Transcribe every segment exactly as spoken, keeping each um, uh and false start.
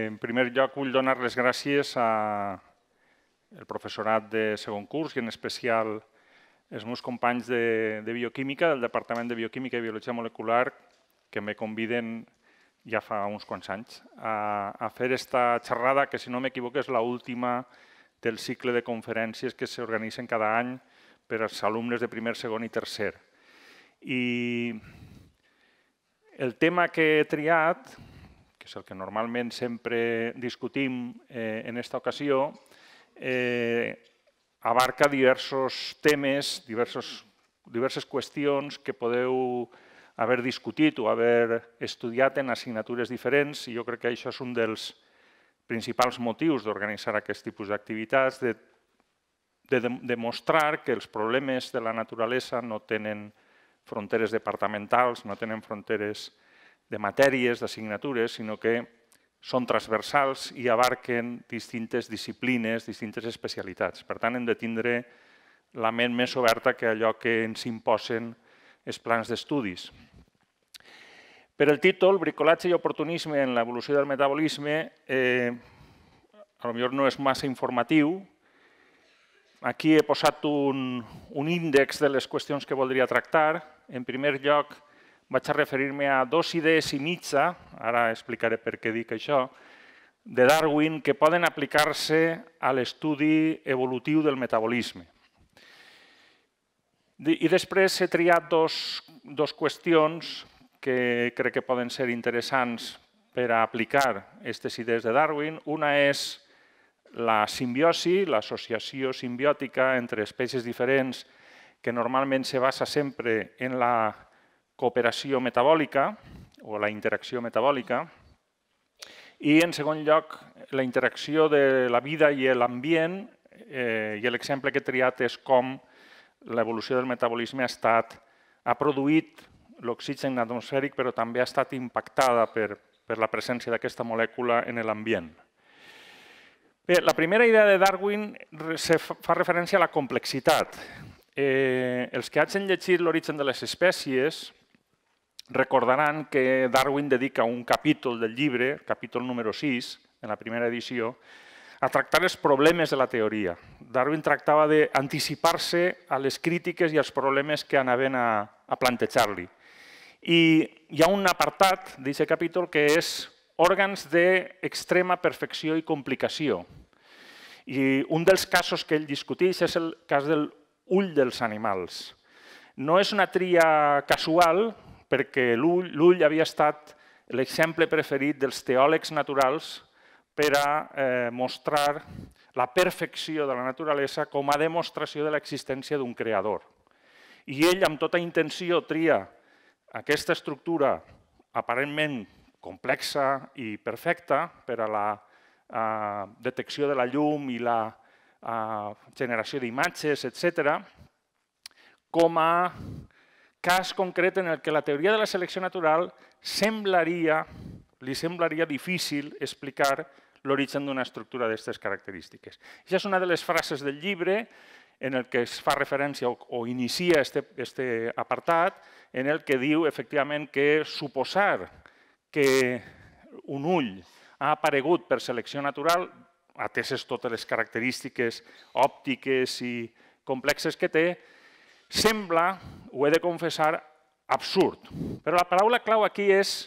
en primer lloc, vull donar les gràcies al professorat de segon curs i en especial els meus companys de, de bioquímica, del Departament de Bioquímica i Biologia Molecular, que me conviden ja fa uns quants anys a, a fer esta xerrada, que si no m'equivoco és l'última del cicle de conferències que s'organitzen cada any per als alumnes de primer, segon i tercer. I el tema que he triat, que és el que normalment sempre discutim eh, en aquesta ocasió, eh, abarca diversos temes, diversos, diverses qüestions que podeu haver discutit o haver estudiat en assignatures diferents, i jo crec que això és un dels principals motius d'organitzar aquest tipus d'activitats, de, de demostrar que els problemes de la naturalesa no tenen fronteres departamentals, no tenen fronteres de matèries, d'assignatures, sinó que són transversals i abarquen distintes disciplines, distintes especialitats. Per tant, hem de tindre la ment més oberta que allò que ens imposen els plans d'estudis. Per el títol, Bricolatge i oportunisme en l'evolució del metabolisme, eh, potser no és massa informatiu. Aquí he posat un, un índex de les qüestions que voldria tractar. En primer lloc, vaig a referir-me a dos idees i mitja, ara explicaré per què dic això, de Darwin que poden aplicar-se a l'estudi evolutiu del metabolisme. I després he triat dos, dos qüestions que crec que poden ser interessants per a aplicar aquestes idees de Darwin. Una és la simbiosi, l'associació simbiòtica entre espècies diferents que normalment se basa sempre en la cooperació metabòlica o la interacció metabòlica. I, en segon lloc, la interacció de la vida i l'ambient, eh, i l'exemple que he triat és com l'evolució del metabolisme ha estat, ha produït l'oxigen atmosfèric, però també ha estat impactada per, per la presència d'aquesta molècula en l'ambient. Bé, la primera idea de Darwin fa referència a la complexitat. Eh, els que hagin llegit l'origen de les espècies recordaran que Darwin dedica un capítol del llibre, capítol número sis, en la primera edició, a tractar els problemes de la teoria. Darwin tractava d'anticipar-se a les crítiques i als problemes que anaven a, a plantejar-li. I hi ha un apartat d'aquest capítol que és òrgans d'extrema perfecció i complicació. I un dels casos que ell discuteix és el cas del ull dels animals. No és una tria casual, perquè l'ull havia estat l'exemple preferit dels teòlegs naturals per a eh, mostrar la perfecció de la naturalesa com a demostració de l'existència d'un creador. I ell, amb tota intenció, tria aquesta estructura aparentment complexa i perfecta per a la eh, detecció de la llum i la eh, generació d'imatges, etcètera, com a cas concret en el que la teoria de la selecció natural semblaria, li semblaria difícil explicar l'origen d'una estructura d'aquestes característiques. Aquesta és una de les frases del llibre en el que es fa referència o, o inicia aquest apartat, en el que diu efectivament que suposar que un ull ha aparegut per selecció natural, ateses totes les característiques òptiques i complexes que té, sembla, ho he de confessar, absurd. Però la paraula clau aquí és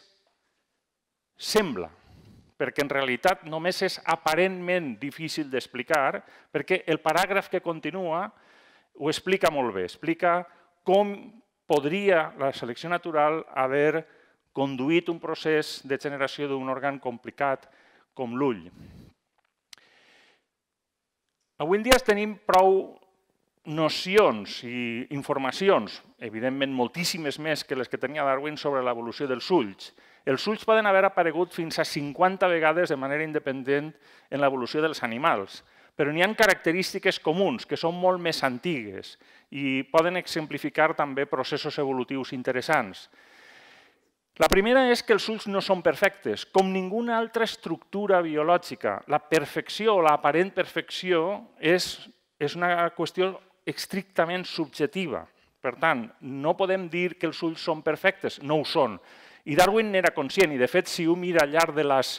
sembla, perquè en realitat només és aparentment difícil d'explicar, perquè el paràgraf que continua ho explica molt bé. Explica com podria la selecció natural haver conduït un procés de generació d'un òrgan complicat com l'ull. Avui en dia tenim prou nocions i informacions, evidentment moltíssimes més que les que tenia Darwin sobre l'evolució dels ulls. Els ulls poden haver aparegut fins a cinquanta vegades de manera independent en l'evolució dels animals, però n'hi ha característiques comuns que són molt més antigues i poden exemplificar també processos evolutius interessants. La primera és que els ulls no són perfectes, com ninguna altra estructura biològica. La perfecció o l'aparent perfecció és, és una qüestió estrictament subjetiva. Per tant, no podem dir que els ulls són perfectes, no ho són. I Darwin n'era conscient, i de fet, si ho mira al llarg de les,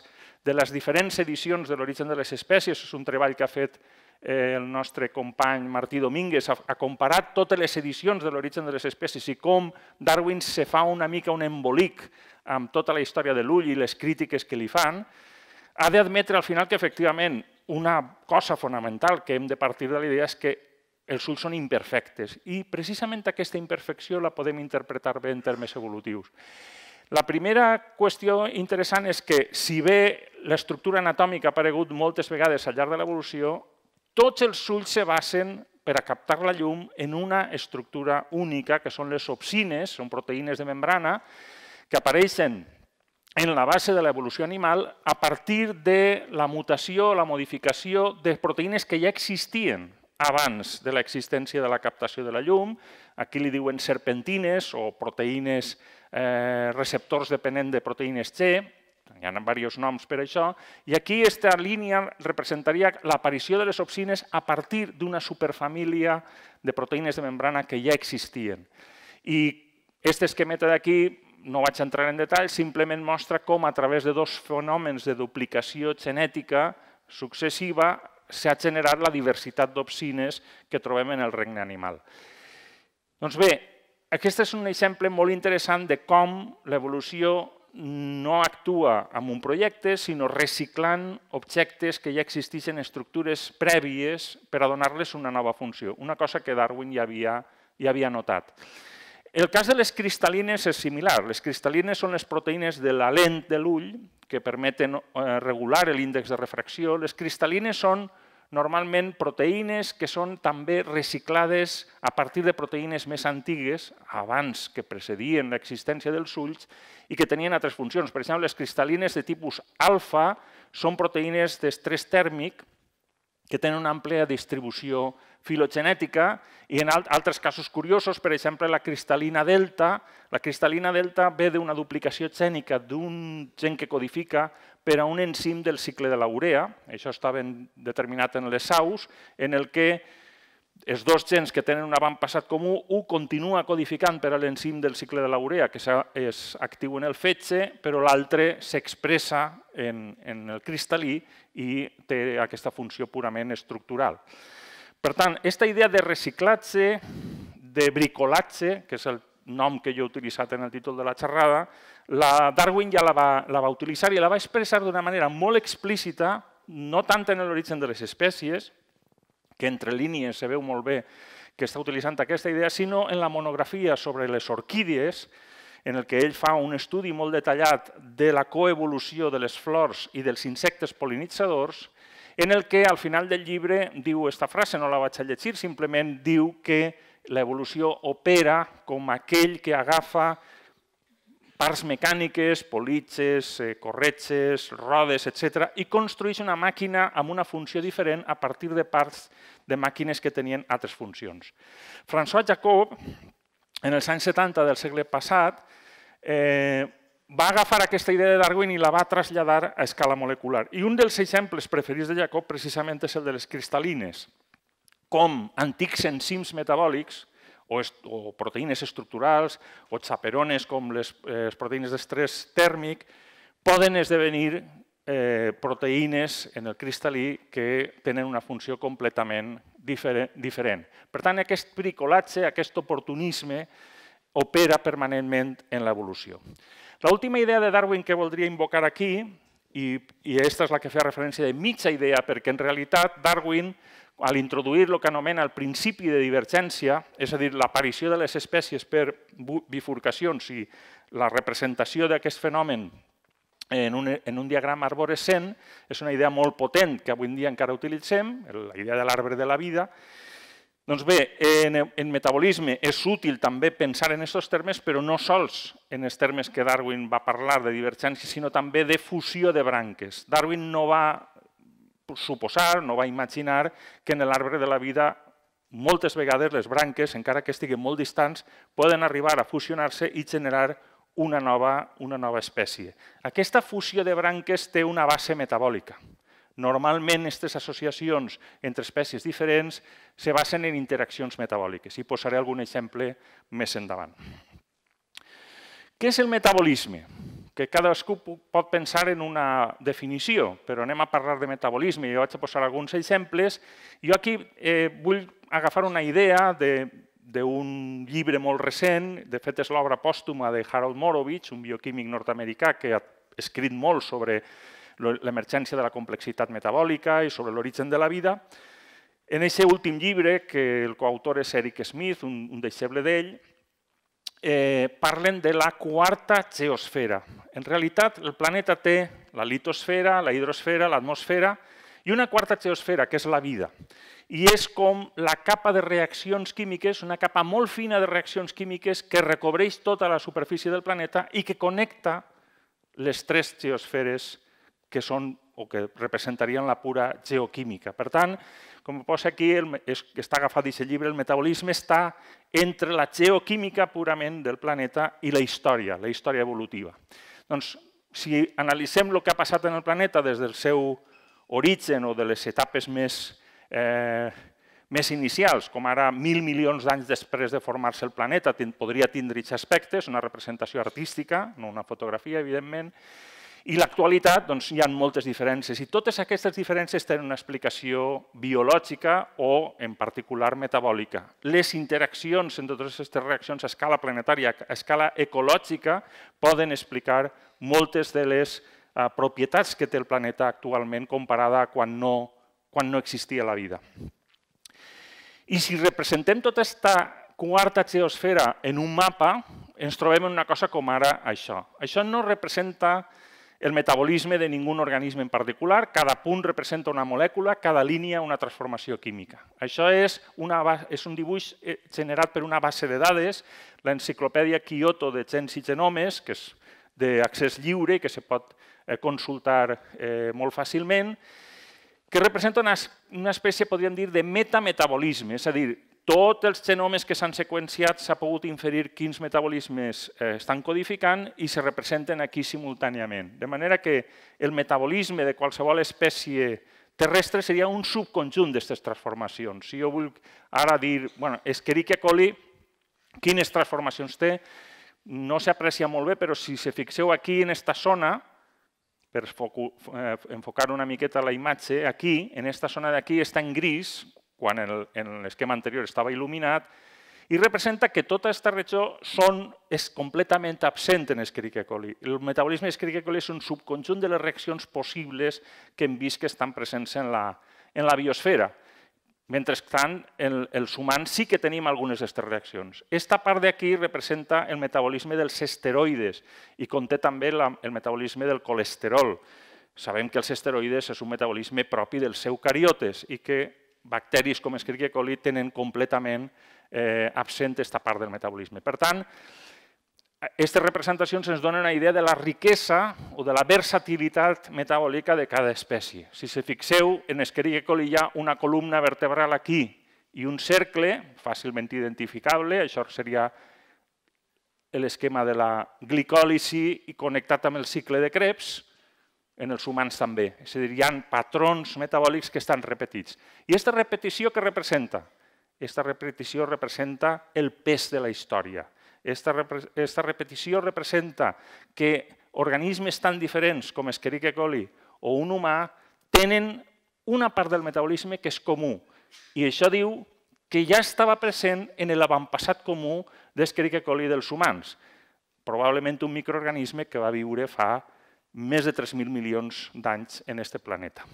de les diferents edicions de l'origen de les espècies. És un treball que ha fet el nostre company Martí Domínguez, ha comparat totes les edicions de l'origen de les espècies i com Darwin se fa una mica un embolic amb tota la història de l'ull i les crítiques que li fan. Ha d'admetre al final que, efectivament, una cosa fonamental que hem de partir de la idea és que els ulls són imperfectes i precisament aquesta imperfecció la podem interpretar bé en termes evolutius. La primera qüestió interessant és que, si bé l'estructura anatòmica ha aparegut moltes vegades al llarg de l'evolució, tots els ulls se basen per a captar la llum en una estructura única, que són les opsines, són proteïnes de membrana, que apareixen en la base de l'evolució animal a partir de la mutació, la modificació de proteïnes que ja existien abans de l'existència de la captació de la llum. Aquí li diuen serpentines o proteïnes receptors depenent de proteïnes G, hi ha diversos noms per això, i aquí aquesta línia representaria l'aparició de les opsines a partir d'una superfamília de proteïnes de membrana que ja existien. I aquest esquemeta d'aquí, no vaig entrar en detall, simplement mostra com a través de dos fenòmens de duplicació genètica successiva s'ha generat la diversitat d'opsines que trobem en el regne animal. Doncs bé, aquest és un exemple molt interessant de com l'evolució no actua en un projecte, sinó reciclant objectes que ja existeixen en estructures prèvies per a donar-les una nova funció, una cosa que Darwin ja havia notat. El cas de les cristal·lines és similar. Les cristal·lines són les proteïnes de la lent de l'ull que permeten regular l'índex de refracció. Les cristal·lines són normalment proteïnes que són també reciclades a partir de proteïnes més antigues, abans que precedien l'existència dels ulls, i que tenien altres funcions. Per exemple, les cristal·lines de tipus alfa són proteïnes d'estrès tèrmic que tenen una àmplia distribució filogenètica i en altres casos curiosos, per exemple, la cristal·lina delta. La cristal·lina delta ve d'una duplicació gènica d'un gen que codifica per a un enzim del cicle de la urea. Això està ben determinat en les aus, en el que els dos gens que tenen un avantpassat comú, un continua codificant per a l'enzim del cicle de la urea, que és actiu en el fetge, però l'altre s'expressa en el cristal·lí i té aquesta funció purament estructural. Per tant, aquesta idea de reciclatge, de bricolatge, que és el nom que jo he utilitzat en el títol de la xerrada, Darwin ja la va utilitzar i la va expressar d'una manera molt explícita, no tant en l'origen de les espècies, que entre línies se veu molt bé que està utilitzant aquesta idea, sinó en la monografia sobre les orquídies, en el que ell fa un estudi molt detallat de la coevolució de les flors i dels insectes pol·linitzadors, en el que al final del llibre diu aquesta frase, no la vaig a llegir, simplement diu que l'evolució opera com aquell que agafa parts mecàniques, politges, corretges, rodes, etcètera, i construeix una màquina amb una funció diferent a partir de parts de màquines que tenien altres funcions. François Jacob, en els anys setanta del segle passat, va agafar aquesta idea de Darwin i la va traslladar a escala molecular. I un dels exemples preferits de Jacob precisament és el de les cristal·lines. Com antics enzims metabòlics, o proteïnes estructurals, o xaperones com les proteïnes d'estrès tèrmic, poden esdevenir proteïnes en el cristal·lí que tenen una funció completament diferent. Per tant, aquest bricolatge, aquest oportunisme, opera permanentment en l'evolució. L'última idea de Darwin que voldria invocar aquí, i aquesta és la que fa referència de mitja idea, perquè en realitat Darwin, al introduir el que anomena el principi de divergència, és a dir, l'aparició de les espècies per bifurcacions i la representació d'aquest fenomen en un diagrama arborescent, és una idea molt potent que avui en dia encara utilitzem, la idea de l'arbre de la vida. Doncs bé, en metabolisme és útil també pensar en aquests termes, però no sols en els termes que Darwin va parlar de divergència, sinó també de fusió de branques. Darwin no va suposar, no va imaginar que en l'arbre de la vida moltes vegades les branques, encara que estiguin molt distants, poden arribar a fusionar-se i generar una nova espècie. Aquesta fusió de branques té una base metabòlica. Normalment, aquestes associacions entre espècies diferents se basen en interaccions metabòliques i posaré algun exemple més endavant. Què és el metabolisme? que cadascú pot pensar en una definició, però anem a parlar de metabolisme i jo vaig a posar alguns exemples. Jo aquí eh, vull agafar una idea d'un llibre molt recent, de fet és l'obra pòstuma de Harold Morovitch, un bioquímic nord-americà que ha escrit molt sobre l'emergència de la complexitat metabòlica i sobre l'origen de la vida. En aquest últim llibre, que el coautor és Eric Smith, un, un deixeble d'ell, Eh, parlen de la quarta geosfera. En realitat, el planeta té la litosfera, la hidrosfera, l'atmosfera i una quarta geosfera, que és la vida. I és com la capa de reaccions químiques, una capa molt fina de reaccions químiques que recobreix tota la superfície del planeta i que connecta les tres geosferes que són o que representarien la pura geoquímica. Per tant, com posa aquí, està agafat d'aquest llibre, el metabolisme està entre la geoquímica purament del planeta i la història, la història evolutiva. Doncs, si analitzem el que ha passat en el planeta des del seu origen o de les etapes més, eh, més inicials, com ara mil milions d'anys després de formar-se el planeta, podria tindre aquests aspectes, una representació artística, no una fotografia, evidentment, i l'actualitat, doncs, hi ha moltes diferències i totes aquestes diferències tenen una explicació biològica o, en particular, metabòlica. Les interaccions entre totes aquestes reaccions a escala planetària, a escala ecològica, poden explicar moltes de les eh, propietats que té el planeta actualment comparada a quan no, quan no existia la vida. I si representem tota aquesta quarta geosfera en un mapa, ens trobem en una cosa com ara això. Això no representa el metabolisme de ningú organisme en particular, cada punt representa una molècula, cada línia una transformació química. Això és, una, és un dibuix generat per una base de dades, l'enciclopèdia Kyoto de Gens i Genomes, que és d'accés lliure i que se pot consultar eh, molt fàcilment, que representa una, una espècie, podríem dir, de metametabolisme, és a dir, tots els genomes que s'han seqüenciat s'ha pogut inferir quins metabolismes estan codificant i se representen aquí simultàniament. De manera que el metabolisme de qualsevol espècie terrestre seria un subconjunt d'aquestes transformacions. Si jo vull ara dir, bueno, Escherichia coli, quines transformacions té, no s'aprecia molt bé, però si se fixeu aquí en aquesta zona, per enfocar una miqueta la imatge, aquí, en aquesta zona d'aquí, està en gris, quan en l'esquema anterior estava il·luminat, i representa que tota aquesta regió és completament absent en Escherichia coli. El metabolisme d'Escherichia coli és un subconjunt de les reaccions possibles que hem vist que estan presents en la biosfera. Mentrestant, els humans sí que tenim algunes d'aquestes reaccions. Aquesta part d'aquí representa el metabolisme dels esteroides i conté també el metabolisme del colesterol. Sabem que els esteroides és un metabolisme propi dels eucariotes i que bacteris com Escherichia coli tenen completament absent aquesta part del metabolisme. Per tant, aquestes representacions ens donen una idea de la riquesa o de la versatilitat metabòlica de cada espècie. Si se fixeu, en Escherichia coli hi ha una columna vertebral aquí i un cercle fàcilment identificable, això seria l'esquema de la glicòlisi i connectat amb el cicle de Krebs, en els humans també. És a dir, hi ha patrons metabòlics que estan repetits. I aquesta repetició què representa? Aquesta repetició representa el pes de la història. Aquesta repetició representa que organismes tan diferents com Escherichia coli o un humà tenen una part del metabolisme que és comú. I això diu que ja estava present en l'avantpassat comú d'Escherichia coli dels humans. Probablement un microorganisme que va viure fa més de tres mil milions d'anys en aquest planeta.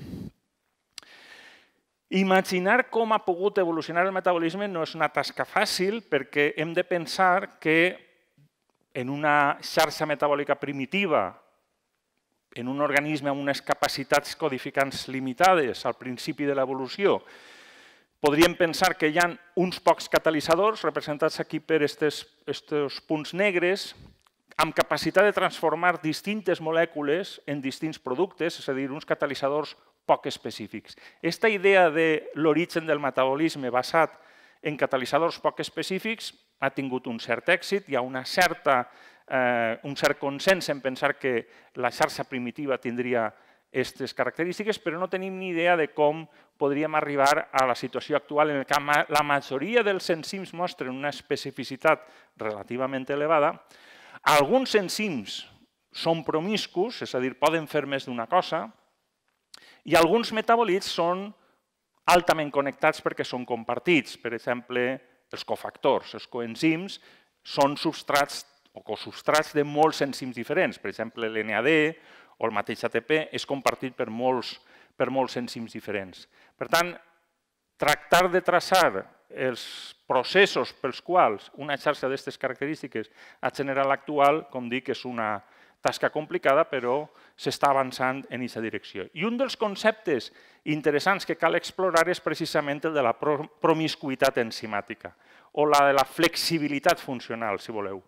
Imaginar com ha pogut evolucionar el metabolisme no és una tasca fàcil perquè hem de pensar que en una xarxa metabòlica primitiva, en un organisme amb unes capacitats codificants limitades al principi de l'evolució, podríem pensar que hi ha uns pocs catalitzadors, representats aquí per aquests punts negres, amb capacitat de transformar distintes molècules en distints productes, és a dir, uns catalitzadors poc específics. Aquesta idea de l'origen del metabolisme basat en catalitzadors poc específics ha tingut un cert èxit, hi ha una certa, eh, un cert consens en pensar que la xarxa primitiva tindria aquestes característiques, però no tenim ni idea de com podríem arribar a la situació actual en què la majoria dels enzims mostren una especificitat relativament elevada. Alguns enzims són promiscus, és a dir, poden fer més d'una cosa, i alguns metabòlits són altament connectats perquè són compartits. Per exemple, els cofactors, els coenzims, són substrats o cosubstrats de molts enzims diferents. Per exemple, l'N A D o el mateix A T P és compartit per molts, per molts enzims diferents. Per tant, tractar de traçar els processos pels quals una xarxa d'aquestes característiques ha generat l'actual, com dic, és una tasca complicada, però s'està avançant en aquesta direcció. I un dels conceptes interessants que cal explorar és precisament el de la promiscuïtat enzimàtica o la de la flexibilitat funcional, si voleu.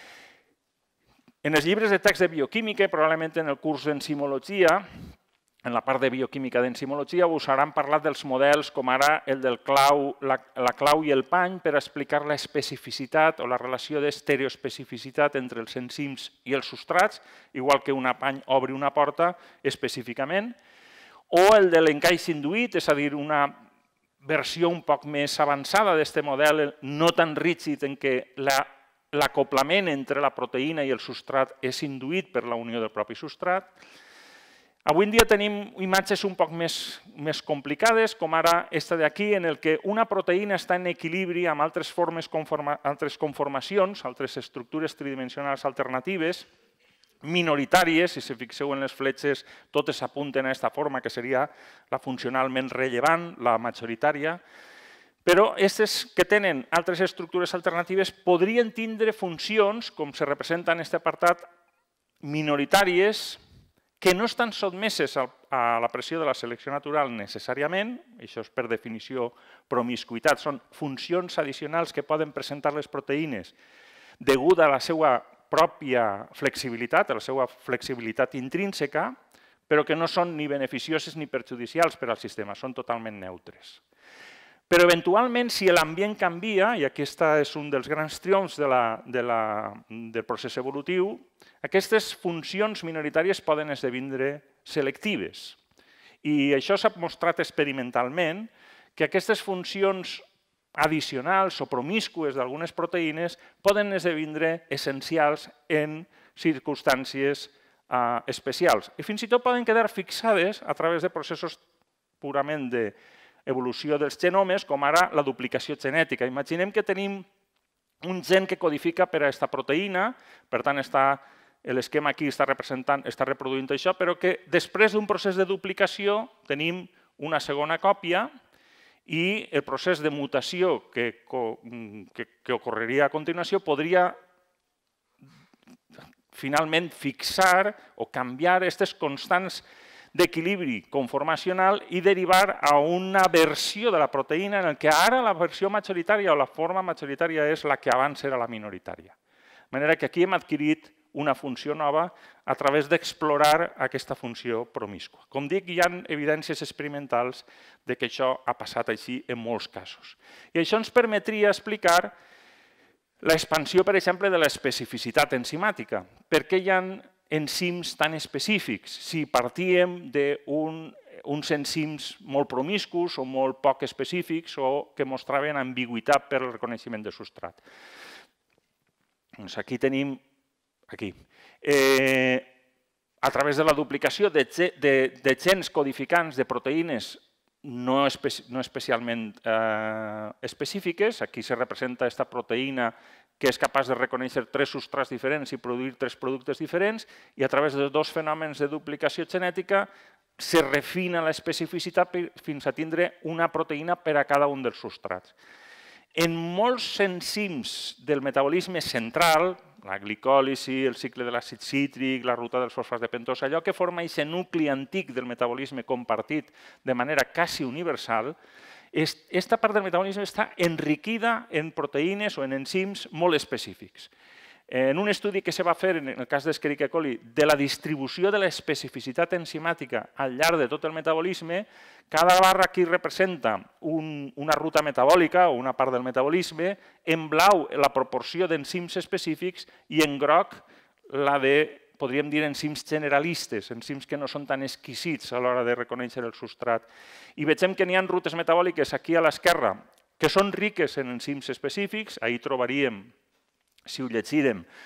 En els llibres de text de bioquímica, probablement en el curs d'enzimologia, en la part de bioquímica d'enzimologia, us hauran parlat dels models com ara el del clau, la, la clau i el pany per explicar la especificitat o la relació d'estereoespecificitat entre els enzims i els substrats, igual que una pany obre una porta específicament, o el de l'encaix induït, és a dir, una versió un poc més avançada d'aquest model, no tan rígid en què l'acoplament entre la proteïna i el substrat és induït per la unió del propi substrat. Avui en dia tenim imatges un poc més, més complicades, com ara aquesta d'aquí, en el que una proteïna està en equilibri amb altres formes, conforma, altres conformacions, altres estructures tridimensionals alternatives, minoritàries, si se fixeu en les fletxes, totes apunten a aquesta forma, que seria la funcionalment rellevant, la majoritària, però aquestes que tenen altres estructures alternatives podrien tindre funcions, com se representa en aquest apartat, minoritàries, que no estan sotmeses a la pressió de la selecció natural necessàriament, això és per definició promiscuïtat, són funcions addicionals que poden presentar les proteïnes deguda a la seva pròpia flexibilitat, a la seva flexibilitat intrínseca, però que no són ni beneficioses ni perjudicials per al sistema, són totalment neutres. Però eventualment, si l'ambient canvia, i aquest és un dels grans triomfs de la, de la, del procés evolutiu, aquestes funcions minoritàries poden esdevindre selectives. I això s'ha mostrat experimentalment, que aquestes funcions addicionals o promiscues d'algunes proteïnes poden esdevindre essencials en circumstàncies eh, especials. I fins i tot poden quedar fixades a través de processos purament d'evolució dels genomes, com ara la duplicació genètica. Imaginem que tenim un gen que codifica per a aquesta proteïna, per tant, l'esquema aquí està representant, està reproduint això, però que després d'un procés de duplicació tenim una segona còpia i el procés de mutació que, que, que ocorreria a continuació podria finalment fixar o canviar aquestes constants d'equilibri conformacional i derivar a una versió de la proteïna en què ara la versió majoritària o la forma majoritària és la que abans era la minoritària. De manera que aquí hem adquirit una funció nova a través d'explorar aquesta funció promiscua. Com dic, hi ha evidències experimentals de que això ha passat així en molts casos. I això ens permetria explicar l'expansió, per exemple, de l'especificitat enzimàtica. Per què hi ha enzims tan específics si partíem d'uns enzims molt promiscus o molt poc específics o que mostraven ambigüitat per al reconeixement de substrat? Doncs aquí tenim, aquí, eh, a través de la duplicació de, de, de gens codificants de proteïnes no, espe no especialment eh, específiques, aquí se representa aquesta proteïna que és capaç de reconèixer tres substrats diferents i produir tres productes diferents, i a través de dos fenòmens de duplicació genètica se refina l'especificitat fins a tindre una proteïna per a cada un dels substrats. En molts enzims del metabolisme central, la glicòlisi, el cicle de l'àcid cítric, la ruta dels fosfats de pentosa, allò que forma aquest nucli antic del metabolisme compartit de manera quasi universal, aquesta part del metabolisme està enriquida en proteïnes o en enzims molt específics. En un estudi que se va fer, en el cas d'Escherichia coli, de la distribució de l'especificitat enzimàtica al llarg de tot el metabolisme, cada barra aquí representa un, una ruta metabòlica o una part del metabolisme, en blau la proporció d'enzims específics i en groc la de, podríem dir, enzims generalistes, enzims que no són tan exquisits a l'hora de reconèixer el substrat. I veiem que n'hi ha rutes metabòliques aquí a l'esquerra que són riques en enzims específics, ahir trobaríem, si ho llegirem,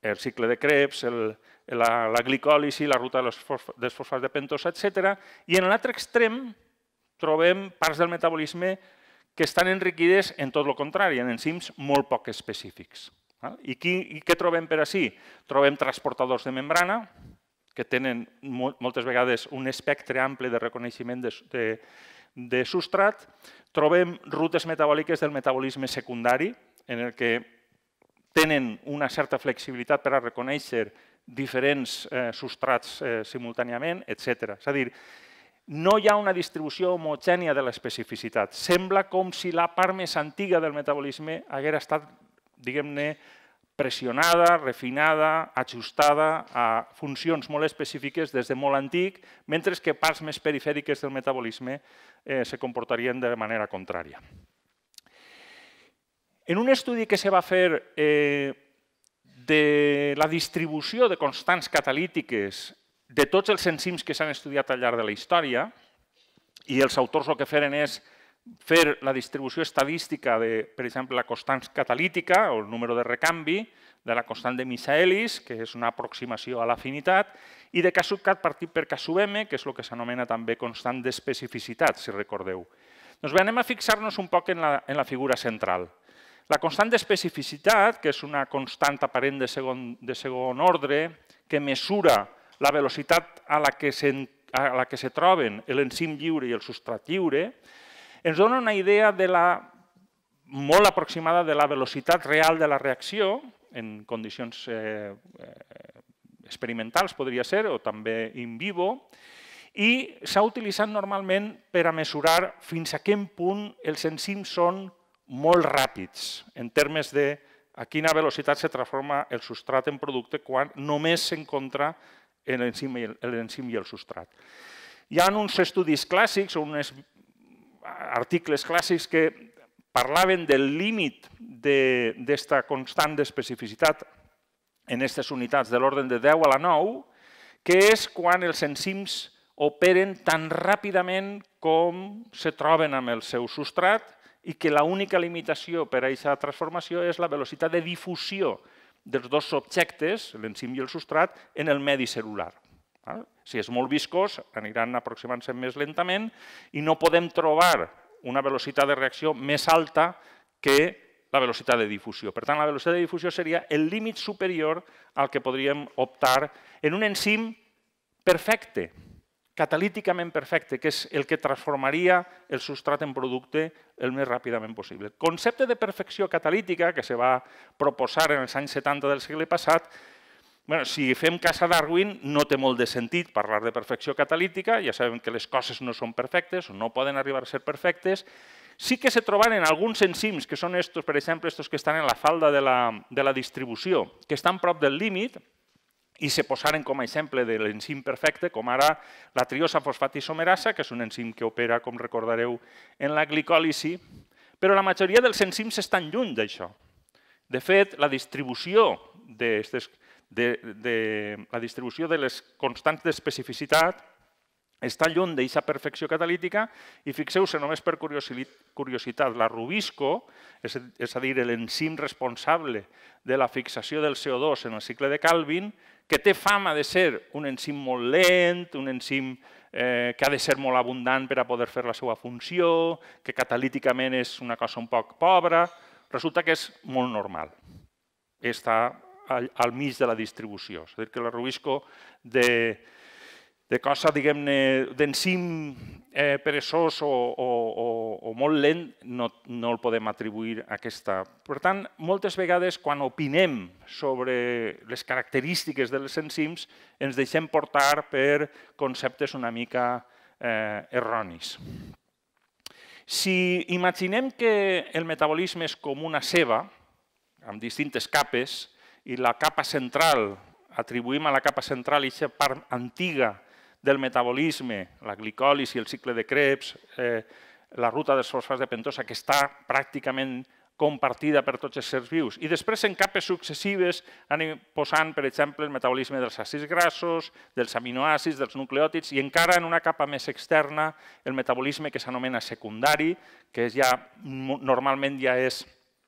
el cicle de Krebs, el, la, la glicòlisi, la ruta dels fosfats de pentosa, etcètera. I en l'altre extrem trobem parts del metabolisme que estan enriquides en tot el contrari, en enzims molt poc específics. I, qui, i què trobem per ací? Trobem transportadors de membrana, que tenen moltes vegades un espectre ample de reconeixement de, de, de substrat. Trobem rutes metabòliques del metabolisme secundari, en el que tenen una certa flexibilitat per a reconèixer diferents eh, substrats eh, simultàniament, etcètera. És a dir, no hi ha una distribució homogènia de l'especificitat. Sembla com si la part més antiga del metabolisme hagués estat, diguem-ne, pressionada, refinada, ajustada a funcions molt específiques des de molt antic, mentre que parts més perifèriques del metabolisme eh, se comportarien de manera contrària. En un estudi que se va fer eh, de la distribució de constants catalítiques de tots els enzims que s'han estudiat al llarg de la història, i els autors el que feren és fer la distribució estadística de, per exemple, la constant catalítica o el número de recanvi, de la constant de Michaelis, que és una aproximació a l'afinitat, i de K-sub-cat partit per K-sub-m, que és el que s'anomena també constant d'especificitat, si recordeu. Doncs bé, anem a fixar-nos un poc en la, en la figura central. La constant d'especificitat, que és una constant aparent de segon, de segon ordre, que mesura la velocitat a la que se, a la que se troben l'enzim lliure i el substrat lliure, ens dona una idea de la, molt aproximada de la velocitat real de la reacció, en condicions eh, experimentals, podria ser, o també in vivo, i s'ha utilitzat normalment per a mesurar fins a quin punt els enzims són molt ràpids, en termes de a quina velocitat se transforma el substrat en producte quan només s'encontra l'enzim i el substrat. Hi ha uns estudis clàssics, o uns articles clàssics que parlaven del límit d'aquesta constant d'especificitat en aquestes unitats de l'ordre de deu a la nou, que és quan els enzims operen tan ràpidament com se troben amb el seu substrat i que l'única limitació per a aquesta transformació és la velocitat de difusió dels dos objectes, l'enzim i el substrat, en el medi cel·lular. Si és molt viscós, aniran aproximant-se més lentament i no podem trobar una velocitat de reacció més alta que la velocitat de difusió. Per tant, la velocitat de difusió seria el límit superior al que podríem optar en un enzim perfecte, catalíticament perfecte, que és el que transformaria el substrat en producte el més ràpidament possible. El concepte de perfecció catalítica, que se va proposar en els anys setanta del segle passat, bueno, si fem cas a Darwin, no té molt de sentit parlar de perfecció catalítica, ja sabem que les coses no són perfectes o no poden arribar a ser perfectes. Sí que se troben en alguns enzims, que són estos, per exemple, estos que estan en la falda de la, de la distribució, que estan prop del límit, i se posaren com a exemple de l'enzim perfecte, com ara la triosa fosfatisomerasa, que és un enzim que opera, com recordareu, en la glicòlisi, però la majoria dels enzims estan lluny d'això. De fet, la distribució de, de, de, la distribució de les constants d'especificitat està lluny d'aquesta perfecció catalítica i fixeu-se, només per curiositat, la Rubisco, és a dir, l'enzim responsable de la fixació del C O dos en el cicle de Calvin, que té fama de ser un enzim molt lent, un enzim que ha de ser molt abundant per a poder fer la seva funció, que catalíticament és una cosa un poc pobra, resulta que és molt normal. Està al mig de la distribució. És a dir, que la Rubisco de de cosa, diguem-ne, d'enzim peresós o molt lent, no el podem atribuir a aquesta. Per tant, moltes vegades, quan opinem sobre les característiques dels enzims, ens deixem portar per conceptes una mica erronis. Si imaginem que el metabolisme és com una ceba, amb distintes capes, i la capa central, atribuïm a la capa central aquesta part antiga del metabolisme, la glicòlisi, el cicle de Krebs, la ruta dels fosfats de pentosa, que està pràcticament compartida per tots els éssers vius. I després, en capes successives, anem posant, per exemple, el metabolisme dels àcids grassos, dels aminoàcids, dels nucleòtids, i encara en una capa més externa, el metabolisme que s'anomena secundari, que ja normalment ja és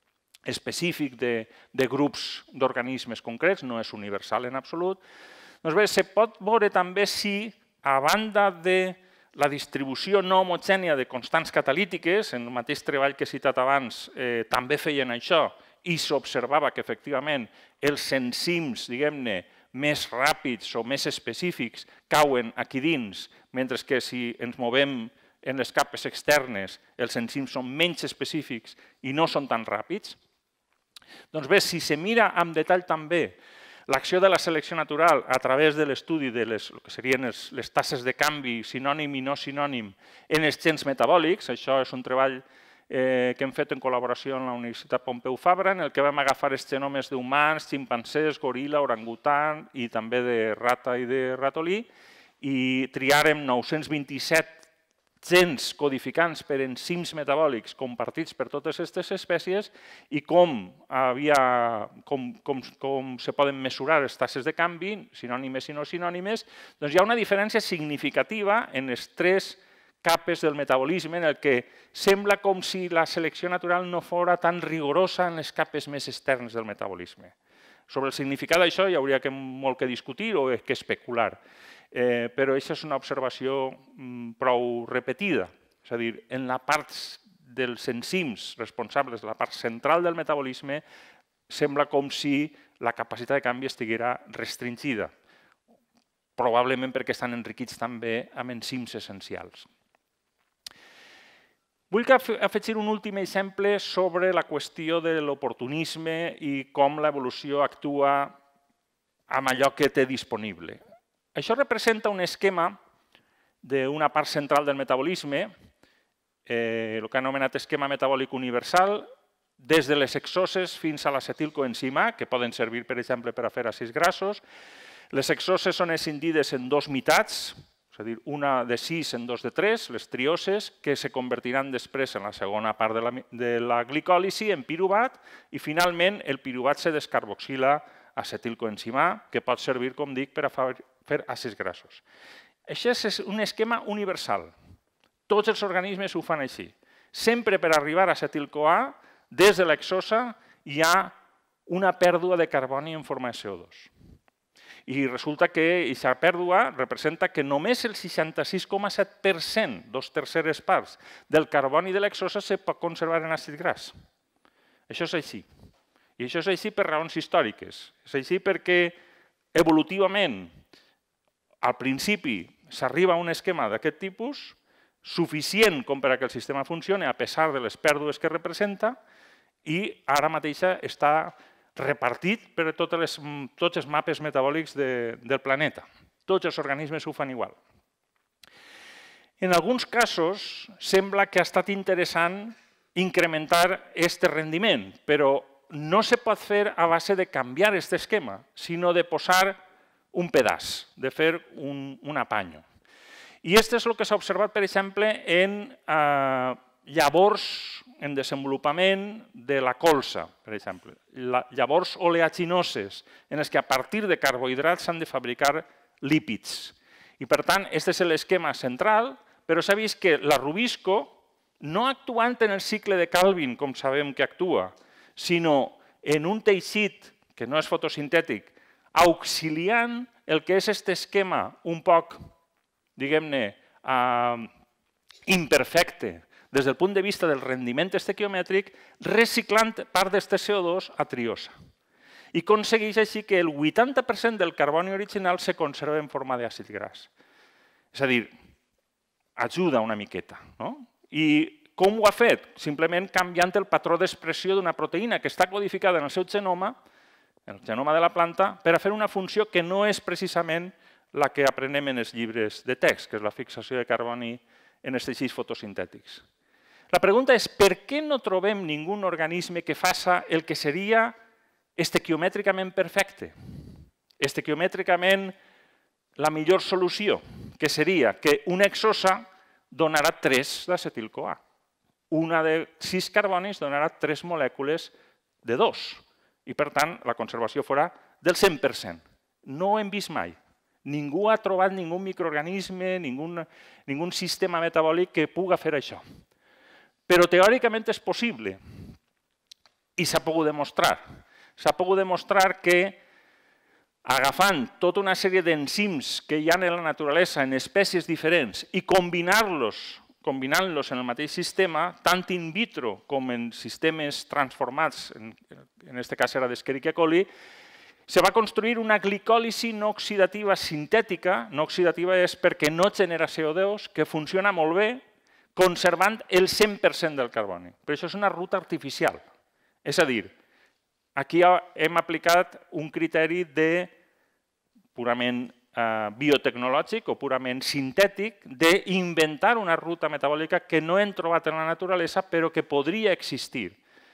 específic de, de grups d'organismes concrets, no és universal en absolut. Doncs bé, se pot veure també si, a banda de la distribució no homogènia de constants catalítiques, en el mateix treball que he citat abans, eh, també feien això i s'observava que efectivament els enzims, diguem-ne, més ràpids o més específics cauen aquí dins, mentre que si ens movem en les capes externes els enzims són menys específics i no són tan ràpids. Doncs bé, si se mira amb detall també l'acció de la selecció natural a través de l'estudi de les, el que serien les, les tasses de canvi sinònim i no sinònim en els gens metabòlics, això és un treball eh, que hem fet en col·laboració amb la Universitat Pompeu Fabra, en el que vam agafar els genomes d'humans, ximpancers, goril·la, orangutan i també de rata i de ratolí i triàrem nou-cents vint-i-set gens codificants per enzims metabòlics compartits per totes aquestes espècies i com, havia, com, com, com se poden mesurar les tasses de canvi, sinònimes i no sinònimes, doncs hi ha una diferència significativa en les tres capes del metabolisme en el que sembla com si la selecció natural no fora tan rigorosa en les capes més externes del metabolisme. Sobre el significat d'això hi hauria que, molt que discutir o que especular. Eh, però aquesta és una observació mm, prou repetida. És a dir, en la part dels enzims responsables de la part central del metabolisme sembla com si la capacitat de canvi estiguera restringida, probablement perquè estan enriquits també amb enzims essencials. Vull afegir un últim exemple sobre la qüestió de l'oportunisme i com l'evolució actua amb allò que té disponible. Això representa un esquema d'una part central del metabolisme, eh, el que han anomenat esquema metabòlic universal, des de les hexoses fins a l'acetilcoenzima A, que poden servir, per exemple, per a fer àcids grassos. Les hexoses són escindides en dos meitats, és a dir, una de sis en dos de tres, les trioses, que se convertiran després en la segona part de la, de la glicòlisi, en piruvat, i finalment el piruvat se descarboxila acetilcoenzima A, que pot servir, com dic, per a fer àcids grassos. Això és un esquema universal. Tots els organismes ho fan així. Sempre per arribar a acetil-CoA, des de l'exosa hi ha una pèrdua de carboni en forma de C O dos. I resulta que aquesta pèrdua representa que només el seixanta-sis coma set per cent, dos terceres parts, del carboni de l'exosa se pot conservar en àcid gras. Això és així. I això és així per raons històriques. És així perquè evolutivament al principi s'arriba a un esquema d'aquest tipus, suficient com per a que el sistema funcioni a pesar de les pèrdues que representa i ara mateix està repartit per totes les, tots els mapes metabòlics de, del planeta. Tots els organismes ho fan igual. En alguns casos sembla que ha estat interessant incrementar aquest rendiment, però no se pot fer a base de canviar aquest esquema, sinó de posar un pedaç, de fer un, un apanyo. I aquest és el que s'ha observat, per exemple, en eh, llavors en desenvolupament de la colza, per exemple. La, llavors oleaginoses, en les que a partir de carbohidrats s'han de fabricar lípids. I, per tant, aquest és l'esquema central, però s'ha vist que la rubisco, no actuant en el cicle de Calvin, com sabem que actua, sinó en un teixit que no és fotosintètic, auxiliant el que és aquest esquema un poc, diguem-ne, eh, imperfecte des del punt de vista del rendiment estequiomètric, reciclant part d'aquest C O dos a triosa. I aconsegueix així que el vuitanta per cent del carboni original se conserva en forma d'àcid gras. És a dir, ajuda una miqueta. No? I com ho ha fet? Simplement canviant el patró d'expressió d'una proteïna que està codificada en el seu genoma, el genoma de la planta, per a fer una funció que no és precisament la que aprenem en els llibres de text, que és la fixació de carboni en els teixits fotosintètics. La pregunta és per què no trobem ningú organisme que faça el que seria estequiomètricament perfecte? Estequiomètricament la millor solució, que seria que una exosa donarà tres d'acetil-CoA. Una de sis carbonis donarà tres molècules de dos. I, per tant, la conservació farà del cent per cent. No ho hem vist mai. Ningú ha trobat ningú microorganisme, ningú, ningú sistema metabòlic que puga fer això. Però teòricament és possible. I s'ha pogut demostrar. S'ha pogut demostrar que agafant tota una sèrie d'enzims que hi ha en la naturalesa en espècies diferents i combinant-los combinant-los en el mateix sistema, tant in vitro com en sistemes transformats, en aquest cas era d'Escherichia coli, se va construir una glicòlisi no oxidativa sintètica, no oxidativa és perquè no genera C O dos, que funciona molt bé, conservant el cent per cent del carboni. Però això és una ruta artificial. És a dir, aquí hem aplicat un criteri de purament biotecnològic o purament sintètic d'inventar una ruta metabòlica que no hem trobat en la naturalesa però que podria existir.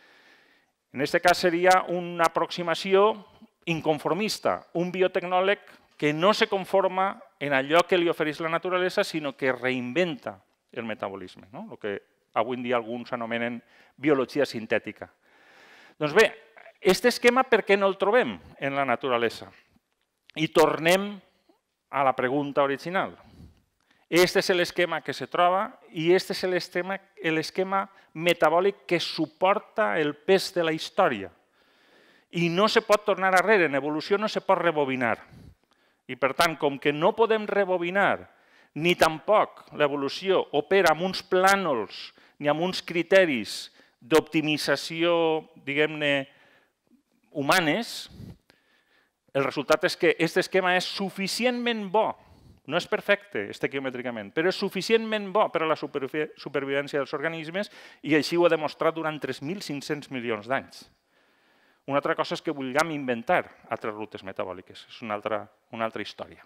En aquest cas seria una aproximació inconformista, un biotecnòleg que no se conforma en allò que li ofereix la naturalesa, sinó que reinventa el metabolisme, el que avui en dia alguns anomenen biologia sintètica. Doncs bé, aquest esquema per què no el trobem en la naturalesa? I tornem a la pregunta original. Este és l'esquema que se troba i este és l'esquema metabòlic que suporta el pes de la història. I no se pot tornar arrere, en evolució no se pot rebobinar. I per tant, com que no podem rebobinar, ni tampoc l'evolució opera amb uns plànols ni amb uns criteris d'optimització, diguem-ne, humanes, el resultat és que aquest esquema és suficientment bo, no és perfecte estequiomètricament, però és suficientment bo per a la supervivència dels organismes i així ho ha demostrat durant tres mil cinc-cents milions d'anys. Una altra cosa és que vulguem inventar altres rutes metabòliques, és una altra, una altra història.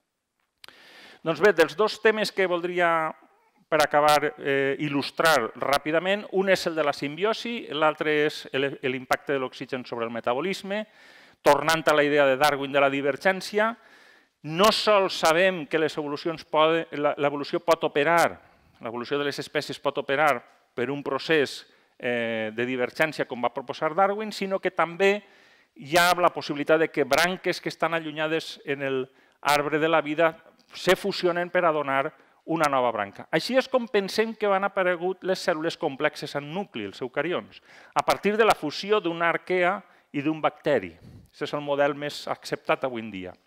Doncs bé, dels dos temes que voldria, per acabar, eh, il·lustrar ràpidament, un és el de la simbiosi, l'altre és l'impacte de l'oxigen sobre el metabolisme. Tornant a la idea de Darwin de la divergència, no sols sabem que l'evolució pot operar, l'evolució de les espècies pot operar per un procés de divergència com va proposar Darwin, sinó que també hi ha la possibilitat que branques que estan allunyades en l'arbre de la vida se fusionen per a donar una nova branca. Així és com pensem que van aparegut les cèl·lules complexes en nucli, els eucarions, a partir de la fusió d'una arquea i d'un bacteri. Aquest és el model més acceptat avui en dia.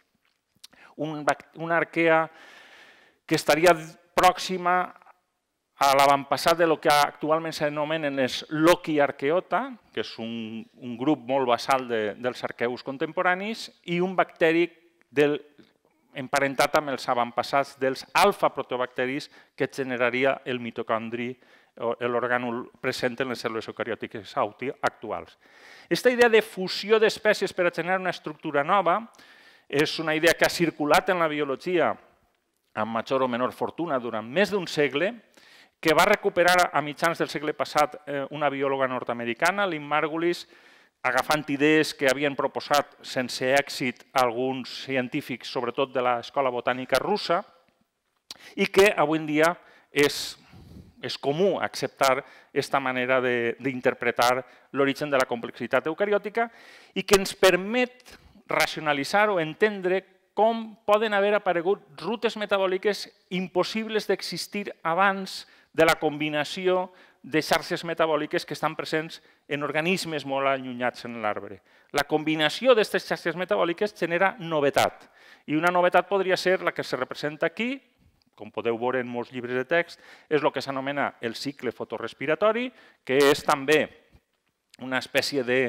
Una arquea que estaria pròxima a l'avantpassat del que actualment s'anomenen les Loci-arqueota, que és un grup molt basal dels arqueus contemporanis, i un bacteri emparentat amb els avantpassats dels alfa-proteobacteris que generaria el mitocondri, l'orgànul present en les cèl·lules eucariòtiques actuals. Aquesta idea de fusió d'espècies per a generar una estructura nova és una idea que ha circulat en la biologia amb major o menor fortuna durant més d'un segle, que va recuperar a mitjans del segle passat una biòloga nord-americana, Lynn Margulis, agafant idees que havien proposat sense èxit alguns científics, sobretot de l'escola botànica russa, i que avui en dia és és comú acceptar aquesta manera d'interpretar l'origen de la complexitat eucariòtica i que ens permet racionalitzar o entendre com poden haver aparegut rutes metabòliques impossibles d'existir abans de la combinació de xarxes metabòliques que estan presents en organismes molt allunyats en l'arbre. La combinació d'aquestes xarxes metabòliques genera novetat i una novetat podria ser la que se representa aquí, com podeu veure en molts llibres de text, és el que s'anomena el cicle fotorespiratori, que és també una espècie de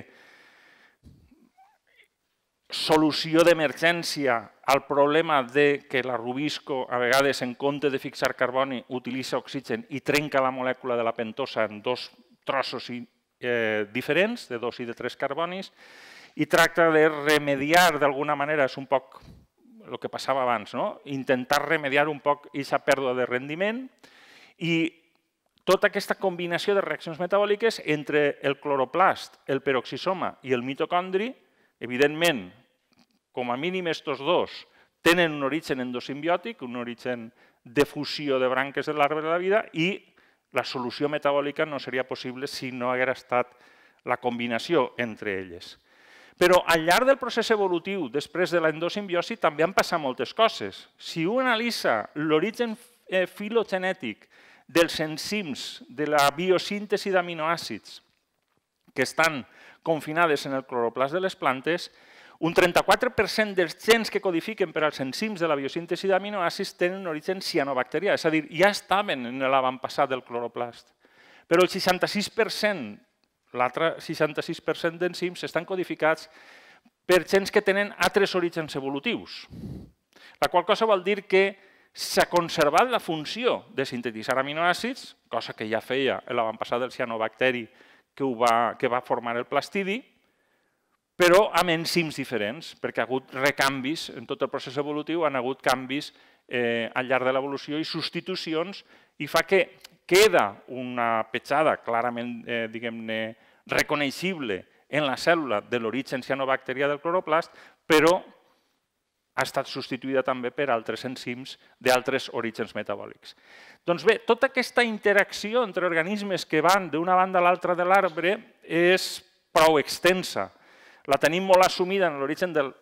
solució d'emergència al problema que la rubisco, a vegades, en compte de fixar carboni, utilitza oxigen i trenca la molècula de la pentosa en dos trossos diferents, de dos i de tres carbonis, i tracta de remediar d'alguna manera, és un poc el que passava abans, intentar remediar un poc aquesta pèrdua de rendiment i tota aquesta combinació de reaccions metabòliques entre el cloroplast, el peroxisoma i el mitocondri, evidentment, com a mínim aquests dos tenen un origen endosimbiòtic, un origen de fusió de branques de l'arbre de la vida i la solució metabòlica no seria possible si no hagués estat la combinació entre elles. Però al llarg del procés evolutiu, després de l'endosimbiosi, també han passat moltes coses. Si un analitza l'origen filogenètic dels enzims de la biosíntesi d'aminoàcids que estan confinades en el cloroplast de les plantes, un trenta-quatre per cent dels gens que codifiquen per als enzims de la biosíntesi d'aminoàcids tenen un origen cianobacterià, és a dir, ja estaven en l'avantpassat del cloroplast. Però el seixanta-sis per cent, l'altre seixanta-sis per cent d'enzims estan codificats per gens que tenen altres orígens evolutius, la qual cosa vol dir que s'ha conservat la funció de sintetitzar aminoàcids, cosa que ja feia l'avantpassat del cianobacteri que, va, que va formar el plastidi, però amb enzims diferents, perquè ha hagut recanvis en tot el procés evolutiu, han hagut canvis eh, al llarg de l'evolució i substitucions, i fa que queda una petjada clarament, eh, diguem-ne, reconeixible en la cèl·lula de l'origen cianobacterià del cloroplast, però ha estat substituïda també per altres enzims d'altres orígens metabòlics. Doncs bé, tota aquesta interacció entre organismes que van d'una banda a l'altra de l'arbre és prou extensa. La tenim molt assumida en l'origen del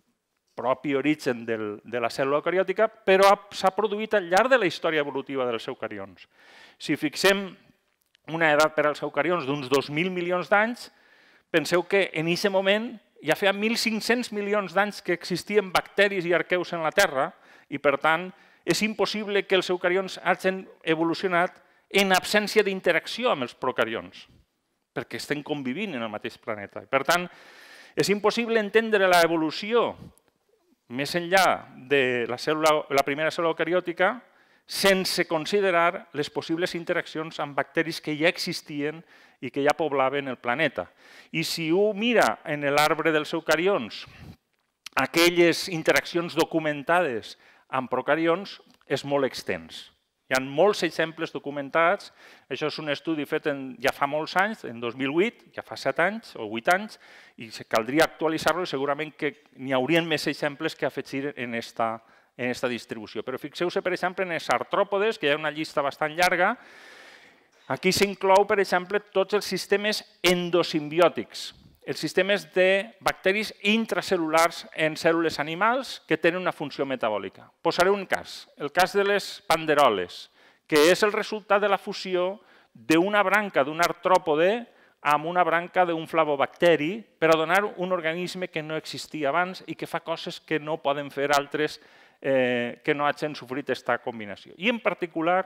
propi origen del, de la cèl·lula eucariòtica, però s'ha produït al llarg de la història evolutiva dels eucarions. Si fixem una edat per als eucarions d'uns dos mil milions d'anys, penseu que en aquest moment ja feia mil cinc-cents milions d'anys que existien bacteris i arqueus en la Terra i, per tant, és impossible que els eucarions hagin evolucionat en absència d'interacció amb els procarions, perquè estem convivint en el mateix planeta. Per tant, és impossible entendre l'evolució més enllà de la, cèl·lula, la primera cèl·lula eucariòtica sense considerar les possibles interaccions amb bacteris que ja existien i que ja poblaven el planeta. I si un mira en l'arbre dels eucarions aquelles interaccions documentades amb procarions, és molt extens. Hi ha molts exemples documentats, això és un estudi fet ja fa molts anys, en dos mil vuit, ja fa set anys o vuit anys, i caldria actualitzar-lo i segurament que n'hi haurien més exemples que afegir en aquesta distribució. Però fixeu-se, per exemple, en els artròpodes, que hi ha una llista bastant llarga. Aquí s'inclou, per exemple, tots els sistemes endosimbiòtics, els sistemes de bacteris intracel·lulars en cèl·lules animals que tenen una funció metabòlica. Posaré un cas, el cas de les panderoles, que és el resultat de la fusió d'una branca d'un artròpode amb una branca d'un flavobacteri per a donar un organisme que no existia abans i que fa coses que no poden fer altres eh, que no hagin sofrit aquesta combinació. I en particular,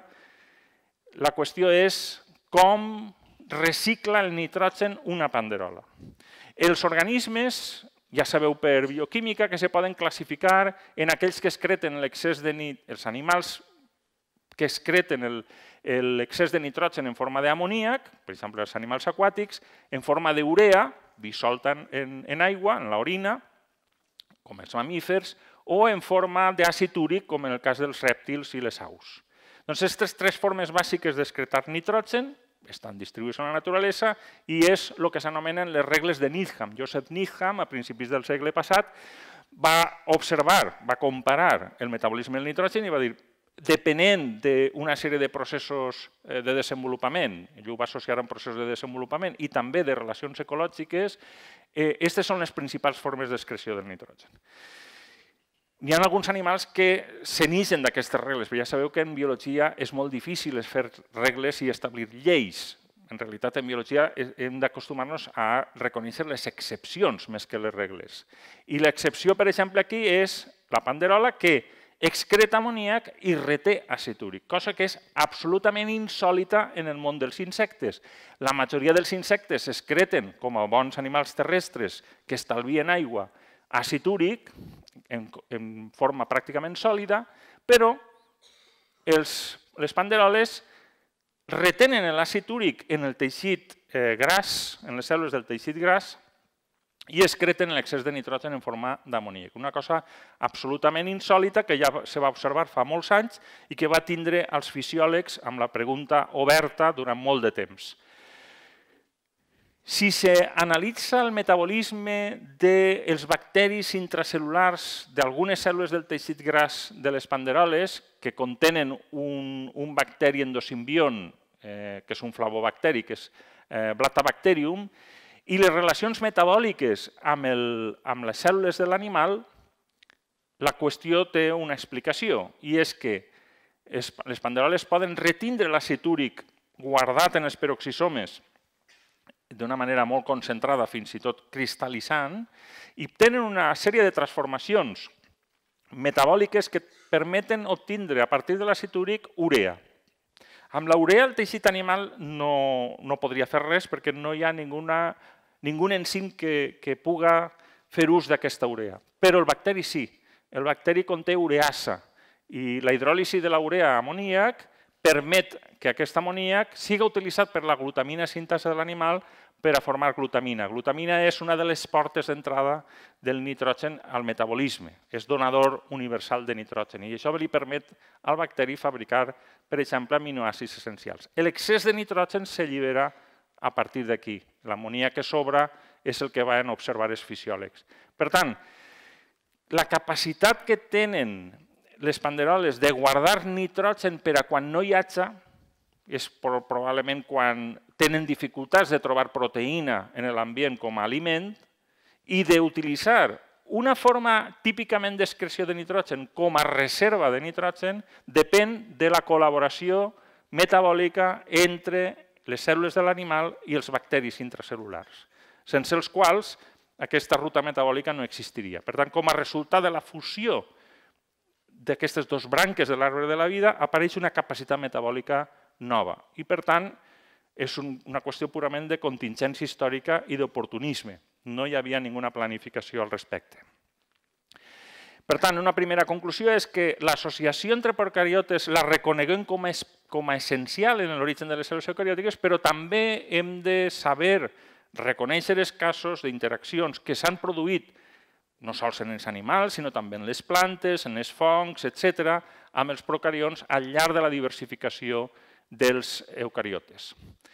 la qüestió és com recicla el nitrogen una panderola. Els organismes, ja sabeu per bioquímica, que se poden classificar en aquells que excreten l'excés de nit, els animals que excreten l'excés de nitrogen en forma d'amoníac, per exemple, els animals aquàtics, en forma d'urea, dissolta en, en aigua, en l'orina, com els mamífers, o en forma d'àcid úric, com en el cas dels rèptils i les aus. Doncs aquestes tres formes bàsiques d'excretar nitrogen estan distribuïts a la naturalesa i és el que s'anomenen les regles de Needham. Joseph Needham, a principis del segle passat, va observar, va comparar el metabolisme del nitrogen i va dir, depenent d'una sèrie de processos de desenvolupament, ell ho va associar amb processos de desenvolupament i també de relacions ecològiques, aquestes són les principals formes d'excreció del nitrogen. Hi ha alguns animals que s'enixen d'aquestes regles, però ja sabeu que en biologia és molt difícil fer regles i establir lleis. En realitat, en biologia hem d'acostumar-nos a reconèixer les excepcions més que les regles. I l'excepció, per exemple, aquí és la panderola que excreta amoníac i reté àcid úric, cosa que és absolutament insòlita en el món dels insectes. La majoria dels insectes excreten, com a bons animals terrestres que estalvien aigua, àcid úric, en, en forma pràcticament sòlida, però els, les panderoles retenen l'àcid úric en el teixit eh, gras, en les cèl·lules del teixit gras, i excreten l'excés de nitrogen en forma d'amoníac. Una cosa absolutament insòlita que ja se va observar fa molts anys i que va tindre els fisiòlegs amb la pregunta oberta durant molt de temps. Si s'analitza el metabolisme dels bacteris intracel·lulars d'algunes cèl·lules del teixit gras de les panderoles que contenen un, un bacteri endosimbiont, eh, que és un flavobacteri, que és eh, Blattabacterium, i les relacions metabòliques amb, el, amb les cèl·lules de l'animal, la qüestió té una explicació, i és que es, les panderoles poden retindre l'àcid úric guardat en els peroxisomes d'una manera molt concentrada, fins i tot cristal·litzant, i tenen una sèrie de transformacions metabòliques que permeten obtindre, a partir de l'àcid úric, urea. Amb la urea el teixit animal no, no podria fer res perquè no hi ha ninguna, ningú enzim que, que puga fer ús d'aquesta urea. Però el bacteri sí. El bacteri conté ureasa i la hidròlisi de la urea a amoníac permet que aquest amoníac siga utilitzat per la glutamina sintasa de l'animal per a formar glutamina. Glutamina és una de les portes d'entrada del nitrogen al metabolisme. És donador universal de nitrogen i això li permet al bacteri fabricar, per exemple, aminoàcids essencials. L'excés de nitrogen s'allibera a partir d'aquí. L'amoníac que sobra és el que van observar els fisiòlegs. Per tant, la capacitat que tenen les panderoles de guardar nitrogen per a quan no hi hagi, és probablement quan tenen dificultats de trobar proteïna en l'ambient com a aliment i d'utilitzar una forma típicament d'excreció de nitrogen com a reserva de nitrogen depèn de la col·laboració metabòlica entre les cèl·lules de l'animal i els bacteris intracel·lulars, sense els quals aquesta ruta metabòlica no existiria. Per tant, com a resultat de la fusió d'aquestes dues branques de l'arbre de la vida, apareix una capacitat metabòlica nova. I, per tant, és una qüestió purament de contingència històrica i d'oportunisme. No hi havia ninguna planificació al respecte. Per tant, una primera conclusió és que l'associació entre procariotes la reconeguem com a essencial en l'origen de les cèl·lules eucariòtiques, però també hem de saber reconèixer els casos d'interaccions que s'han produït no sols en els animals, sinó també en les plantes, en els fongs, etcètera, amb els procarions al llarg de la diversificació dels eucariotes.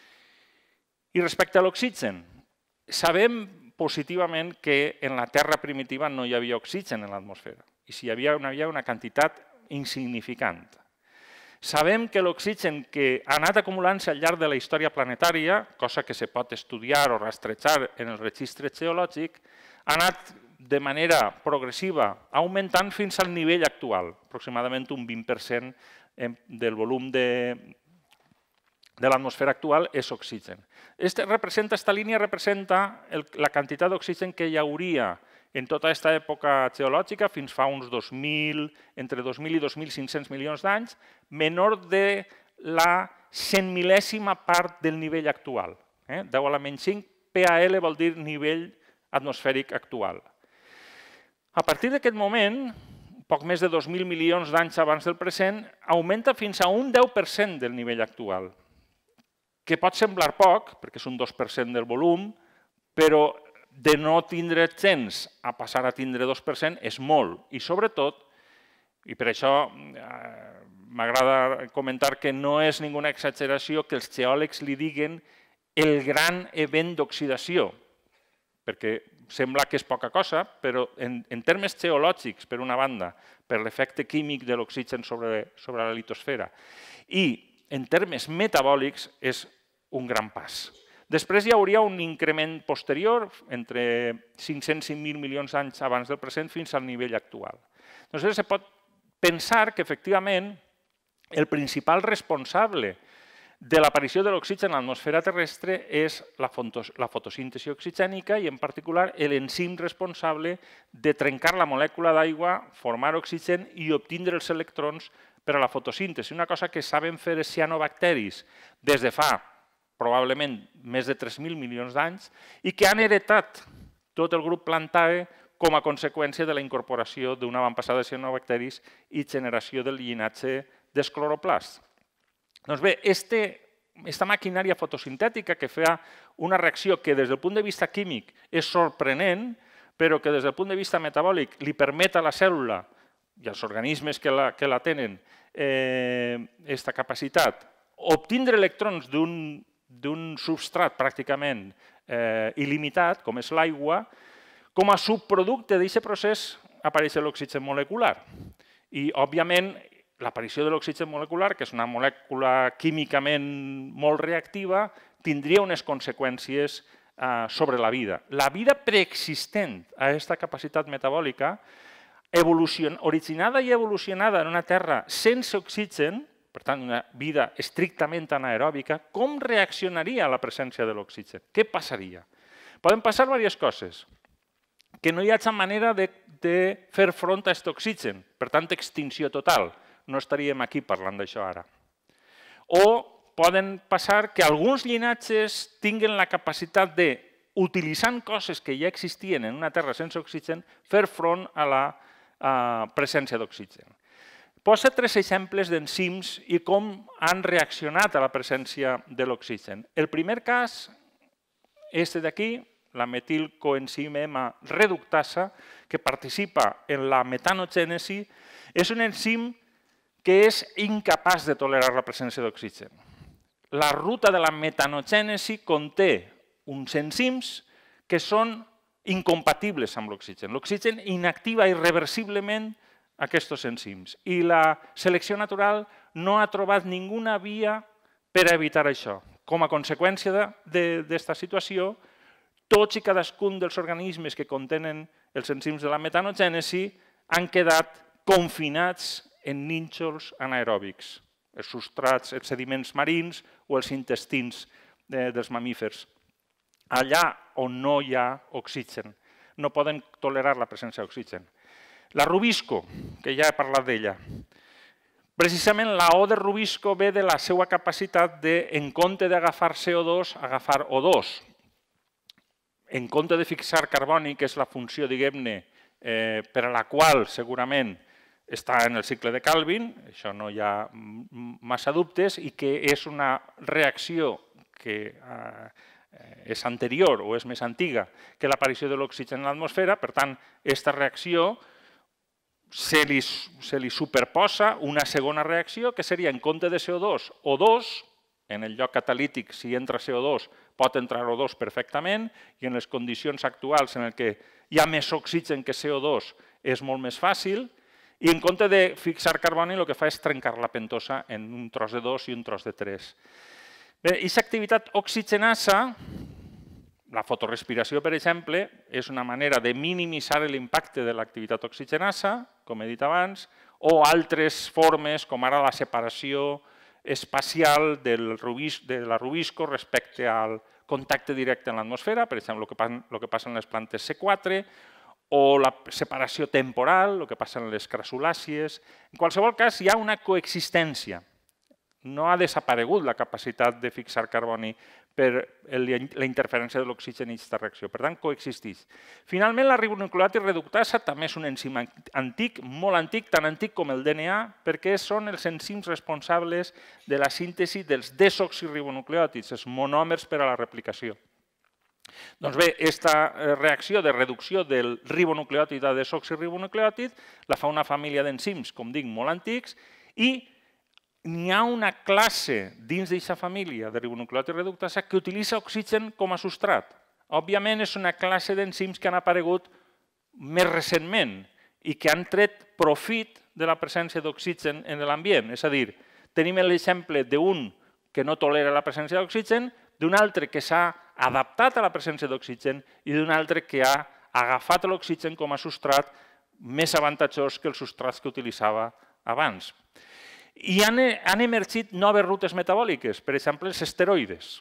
I respecte a l'oxigen, sabem positivament que en la Terra primitiva no hi havia oxigen en l'atmosfera, i si hi havia, hi havia una quantitat insignificant. Sabem que l'oxigen que ha anat acumulant-se al llarg de la història planetària, cosa que se pot estudiar o rastrejar en el registre geològic, ha anat de manera progressiva augmentant fins al nivell actual, aproximadament un vint per cent del volum de, de l'atmosfera actual és oxigen. Esta, representa, esta línia representa el, la quantitat d'oxigen que hi hauria en tota aquesta època geològica, fins fa uns dos mil, entre dos mil i dos mil cinc-cents milions d'anys, menor de la cent mil·lèsima part del nivell actual. Eh? deu a la menys cinc, P A L vol dir nivell atmosfèric actual. A partir d'aquest moment, poc més de dos mil milions d'anys abans del present, augmenta fins a un deu per cent del nivell actual, que pot semblar poc, perquè és un dos per cent del volum, però de no tindre gens a passar a tindre dos per cent és molt. I sobretot, i per això m'agrada comentar que no és ninguna exageració que els geòlegs li diguen el gran event d'oxidació, perquè sembla que és poca cosa, però en, en termes geològics, per una banda, per l'efecte químic de l'oxigen sobre, sobre la litosfera, i en termes metabòlics és un gran pas. Després hi hauria un increment posterior, entre cinc-cents i mil milions d'anys abans del present, fins al nivell actual. Doncs se pot pensar que, efectivament, el principal responsable de l'aparició de l'oxigen a l'atmosfera terrestre és la fotosíntesi oxigènica i, en particular, l'enzim responsable de trencar la molècula d'aigua, formar oxigen i obtindre els electrons per a la fotosíntesi. Una cosa que saben fer els cianobacteris des de fa probablement més de tres mil milions d'anys i que han heretat tot el grup Plantae com a conseqüència de la incorporació d'un avantpassat de cianobacteris i generació del llinatge dels cloroplasts. Doncs bé, aquesta maquinària fotosintètica que fa una reacció que des del punt de vista químic és sorprenent, però que des del punt de vista metabòlic li permet a la cèl·lula i als organismes que la, que la tenen aquesta capacitat, obtindre electrons d'un substrat pràcticament il·limitat, com és l'aigua, com a subproducte d'aquest procés apareix l'oxigen molecular. I, òbviament, l'aparició de l'oxigen molecular, que és una molècula químicament molt reactiva, tindria unes conseqüències sobre la vida. La vida preexistent a aquesta capacitat metabòlica, originada i evolucionada en una terra sense oxigen, per tant, una vida estrictament anaeròbica, com reaccionaria a la presència de l'oxigen? Què passaria? Poden passar diverses coses. Que no hi hagi manera de, de fer front a aquest oxigen, per tant, extinció total. No estaríem aquí parlant d'això ara. O poden passar que alguns llinatges tinguin la capacitat de, utilitzant coses que ja existien en una terra sense oxigen, fer front a la a, presència d'oxigen. Posa tres exemples d'enzims i com han reaccionat a la presència de l'oxigen. El primer cas, este d'aquí, la metilcoenzima reductasa, que participa en la metanogènesi, és un enzim que és incapaç de tolerar la presència d'oxigen. La ruta de la metanogènesi conté uns enzims que són incompatibles amb l'oxigen. L'oxigen inactiva irreversiblement aquests enzims. I la selecció natural no ha trobat ninguna via per evitar això. Com a conseqüència d'aquesta situació, tots i cadascun dels organismes que contenen els enzims de la metanogènesi han quedat confinats en nínxols anaeròbics, els substrats, els sediments marins o els intestins dels mamífers. Allà on no hi ha oxigen, no poden tolerar la presència d'oxigen. La rubisco, que ja he parlat d'ella. Precisament la O de rubisco ve de la seva capacitat de, en compte d'agafar C O dos, agafar O dos. En compte de fixar carboni, que és la funció, diguem-ne, per a la qual segurament està en el cicle de Calvin, això no hi ha massa dubtes, i que és una reacció que és anterior o és més antiga que l'aparició de l'oxigen en l'atmosfera, per tant, aquesta reacció se li, se li superposa una segona reacció que seria en compte de C O dos, O dos, en el lloc catalític, si entra C O dos, pot entrar O dos perfectament, i en les condicions actuals en què hi ha més oxigen que C O dos és molt més fàcil, i en compte de fixar carboni el que fa és trencar la pentosa en un tros de dos i un tros de tres. Bé, aquesta activitat oxigenasa, la fotorespiració, per exemple, és una manera de minimitzar l'impacte de l'activitat oxigenasa, com he dit abans, o altres formes, com ara la separació espacial de la rubisco respecte al contacte directe en l'atmosfera, per exemple, el que passa en les plantes C quatre, o la separació temporal, el que passa en les crassulàcies. En qualsevol cas, hi ha una coexistència. No ha desaparegut la capacitat de fixar carboni per la interferència de l'oxigen en aquesta reacció. Per tant, coexisteix. Finalment, la ribonucleòtid reductasa també és un enzim antic, molt antic, tan antic com el D N A, perquè són els enzims responsables de la síntesi dels desoxiribonucleòtids, els monòmers per a la replicació. Doncs bé, aquesta reacció de reducció del ribonucleòtid a desoxiribonucleòtid la fa una família d'enzims, com dic, molt antics, i n'hi ha una classe dins d'aquesta família de ribonucleòtid reductasa que utilitza oxigen com a substrat. Òbviament, és una classe d'enzims que han aparegut més recentment i que han tret profit de la presència d'oxigen en l'ambient. És a dir, tenim l'exemple d'un que no tolera la presència d'oxigen, d'un altre que s'ha adaptat a la presència d'oxigen i d'un altre que ha agafat l'oxigen com a substrat més avantatjós que els substrats que utilitzava abans. I han, han emergit noves rutes metabòliques, per exemple, els esteroides.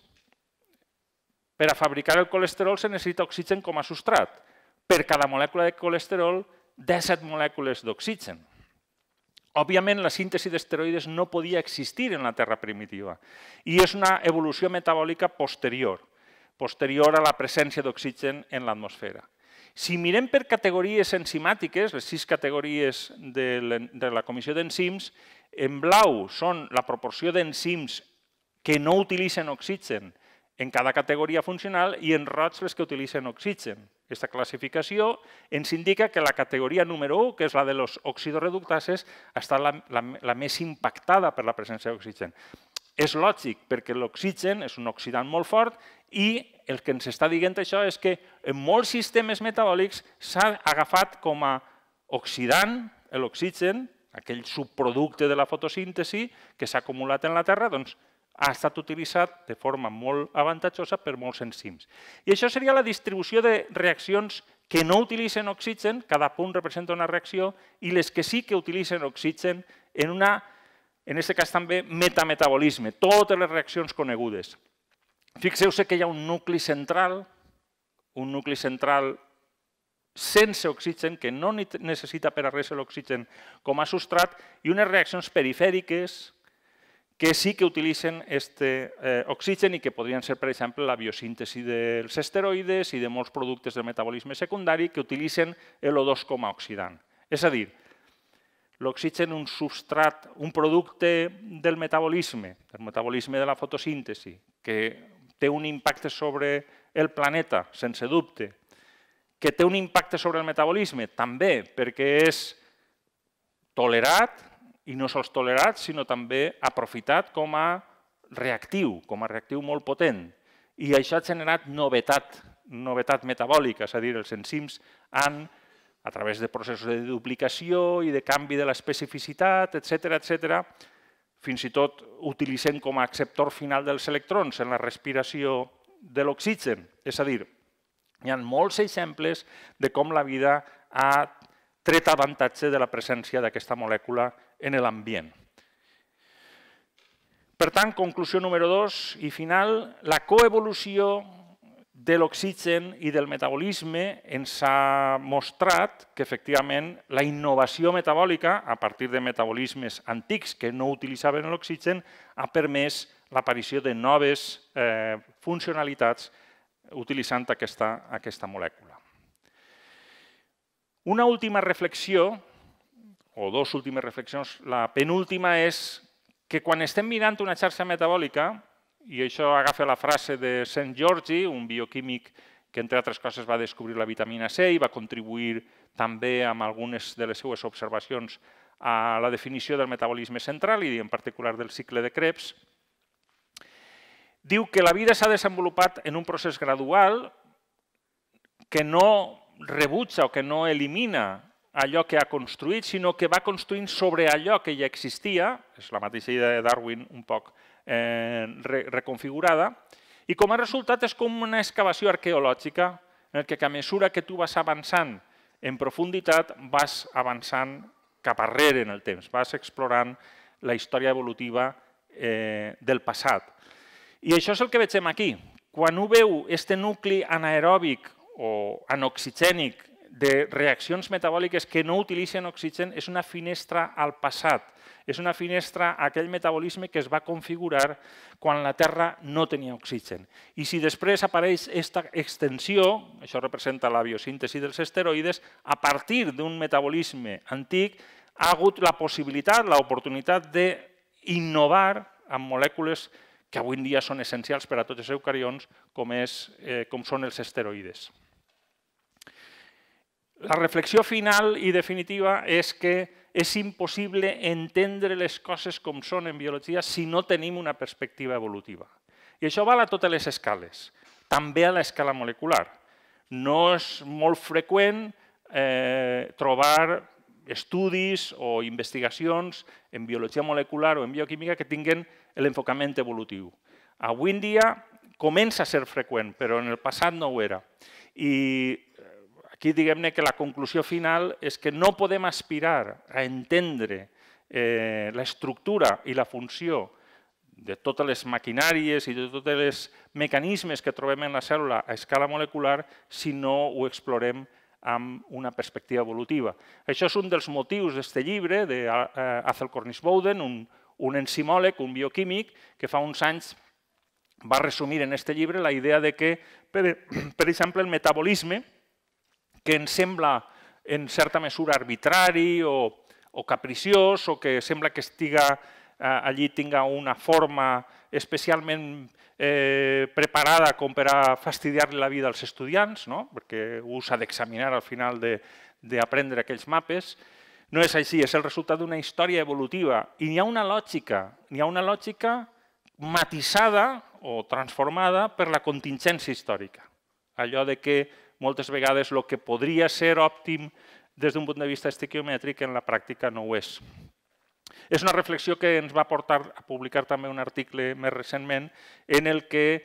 Per a fabricar el colesterol se necessita oxigen com a substrat. Per cada molècula de colesterol, disset molècules d'oxigen. Òbviament, la síntesi d'esteroides no podia existir en la Terra primitiva i és una evolució metabòlica posterior, posterior a la presència d'oxigen en l'atmosfera. Si mirem per categories enzimàtiques, les sis categories de la comissió d'enzims, en blau són la proporció d'enzims que no utilitzen oxigen en cada categoria funcional i en roig les que utilitzen oxigen. Aquesta classificació ens indica que la categoria número u, que és la de los oxidoreductases, ha estat la, la, la més impactada per la presència d'oxigen. És lògic, perquè l'oxigen és un oxidant molt fort i el que ens està dient això és que en molts sistemes metabòlics s'ha agafat com a oxidant l'oxigen, aquell subproducte de la fotosíntesi que s'ha acumulat en la Terra, doncs ha estat utilitzat de forma molt avantatjosa per molts enzims. I això seria la distribució de reaccions que no utilitzen oxigen, cada punt representa una reacció, i les que sí que utilitzen oxigen en una en aquest cas també metametabolisme, totes les reaccions conegudes. Fixeu-se que hi ha un nucli central, un nucli central sense oxigen, que no necessita per a res l'oxigen com a substrat, i unes reaccions perifèriques que sí que utilitzen aquest oxigen i que podrien ser, per exemple, la biosíntesi dels esteroides i de molts productes del metabolisme secundari que utilitzen el O dos com a oxidant. És a dir, l'oxigen, un substrat, un producte del metabolisme, del metabolisme de la fotosíntesi, que té un impacte sobre el planeta, sense dubte, que té un impacte sobre el metabolisme, també perquè és tolerat, i no sols tolerat, sinó també aprofitat com a reactiu, com a reactiu molt potent. I això ha generat novetat, novetat metabòlica, és a dir, els enzims han, a través de processos de duplicació i de canvi de l'especificitat, etcètera, etcètera, fins i tot utilitzem com a acceptor final dels electrons en la respiració de l'oxigen. És a dir, hi ha molts exemples de com la vida ha tret avantatge de la presència d'aquesta molècula en l'ambient. Per tant, conclusió número dos i final, la coevolució de l'oxigen i del metabolisme ens ha mostrat que, efectivament, la innovació metabòlica, a partir de metabolismes antics que no utilitzaven l'oxigen, ha permès l'aparició de noves funcionalitats utilitzant aquesta, aquesta molècula. Una última reflexió, o dues últimes reflexions, la penúltima és que quan estem mirant una xarxa metabòlica, i això agafa la frase de Saint Georgi, un bioquímic que, entre altres coses, va descobrir la vitamina C i va contribuir també amb algunes de les seues observacions a la definició del metabolisme central i en particular del cicle de Krebs, diu que la vida s'ha desenvolupat en un procés gradual que no rebutja o que no elimina allò que ha construït, sinó que va construint sobre allò que ja existia, és la mateixa idea de Darwin un poc reconfigurada, i com a resultat és com una excavació arqueològica en què a mesura que tu vas avançant en profunditat vas avançant cap arrere en el temps, vas explorant la història evolutiva del passat. I això és el que veiem aquí. Quan ho veu, aquest nucli anaeròbic o anoxigènic de reaccions metabòliques que no utilitzen oxigen és una finestra al passat, és una finestra a aquell metabolisme que es va configurar quan la Terra no tenia oxigen. I si després apareix aquesta extensió, això representa la biosíntesi dels esteroides, a partir d'un metabolisme antic ha hagut la possibilitat, l'oportunitat d'innovar amb molècules que avui en dia són essencials per a tots els eucarions, com són els esteroides. La reflexió final i definitiva és que és impossible entendre les coses com són en biologia si no tenim una perspectiva evolutiva. I això val a totes les escales, també a l'escala molecular. No és molt freqüent trobar estudis o investigacions en biologia molecular o en bioquímica que tinguin l'enfocament evolutiu. Avui en dia comença a ser freqüent, però en el passat no ho era. I aquí diguem-ne que la conclusió final és que no podem aspirar a entendre l'estructura i la funció de totes les maquinàries i de tots els mecanismes que trobem en la cèl·lula a escala molecular si no ho explorem amb una perspectiva evolutiva. Això és un dels motius d'aquest llibre d'Athel Cornish-Bowden, un enzimòleg, un bioquímic, que fa uns anys va resumir en aquest llibre la idea de que, per exemple, el metabolisme, que ens sembla en certa mesura arbitrari o capriciós o que sembla que allí tinga una forma especialment preparada com per a fastidiar-li la vida als estudiants, perquè ho s'ha d'examinar al final d'aprendre aquells mapes. No és així, és el resultat d'una història evolutiva i n'hi ha una lògica, n'hi ha una lògica matisada o transformada per la contingència històrica. Allò de que moltes vegades el que podria ser òptim des d'un punt de vista estequiomètric en la pràctica no ho és. És una reflexió que ens va portar a publicar també un article més recentment en el que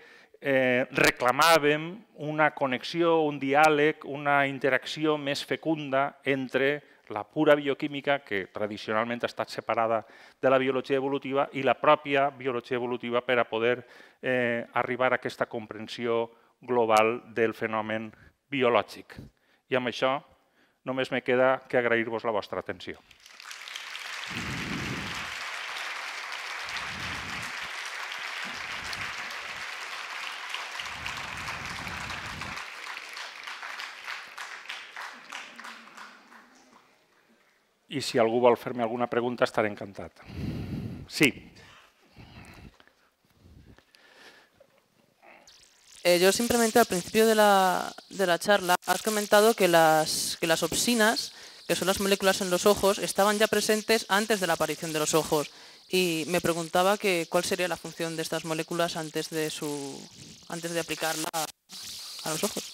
reclamàvem una connexió, un diàleg, una interacció més fecunda entre la pura bioquímica, que tradicionalment ha estat separada de la biologia evolutiva, i la pròpia biologia evolutiva per a poder eh, arribar a aquesta comprensió global del fenomen biològic. I amb això només me queda que agrair-vos la vostra atenció. I si algú vol fer-me alguna pregunta, estaré encantat. Sí. Eh, yo simplemente al principio de la, de la charla has comentado que las, que las opsinas, que son las moléculas en los ojos, estaban ya presentes antes de la aparición de los ojos. Y me preguntaba que cuál sería la función de estas moléculas antes de, su, antes de aplicarla a, a los ojos.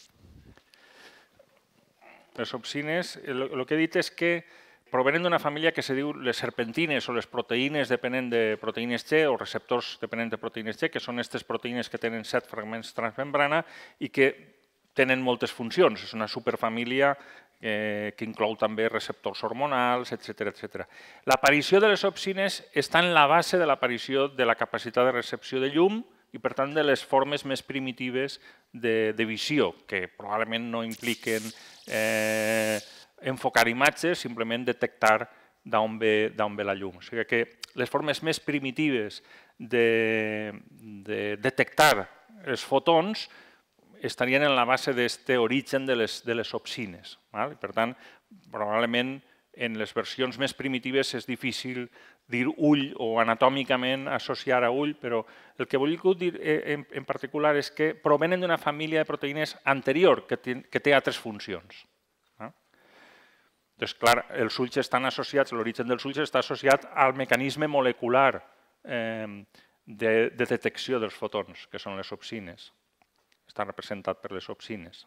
Les opsines, el que he dit és que provenen d'una família que se diu les serpentines o les proteïnes depenent de proteïnes G o receptors depenent de proteïnes G, que són aquestes proteïnes que tenen set fragments transmembrana i que tenen moltes funcions. És una superfamília eh, que inclou també receptors hormonals, etcètera, etcètera. L'aparició de les opsines està en la base de l'aparició de la capacitat de recepció de llum i, per tant, de les formes més primitives de, de visió, que probablement no impliquen eh, enfocar imatges, simplement detectar d'on ve, d'on ve la llum. O sigui que les formes més primitives de, de detectar els fotons estarien en la base d'aquest origen de les, de les opsines. Val? Per tant, probablement en les versions més primitives és difícil dir ull o anatòmicament associar a ull, però el que vull dir en, en particular és que provenen d'una família de proteïnes anterior que té, que té altres funcions. Eh? Doncs, clar, els ulls estan associats, l'origen dels ulls està associat al mecanisme molecular eh, de, de detecció dels fotons, que són les opsines. Està representat per les opsines.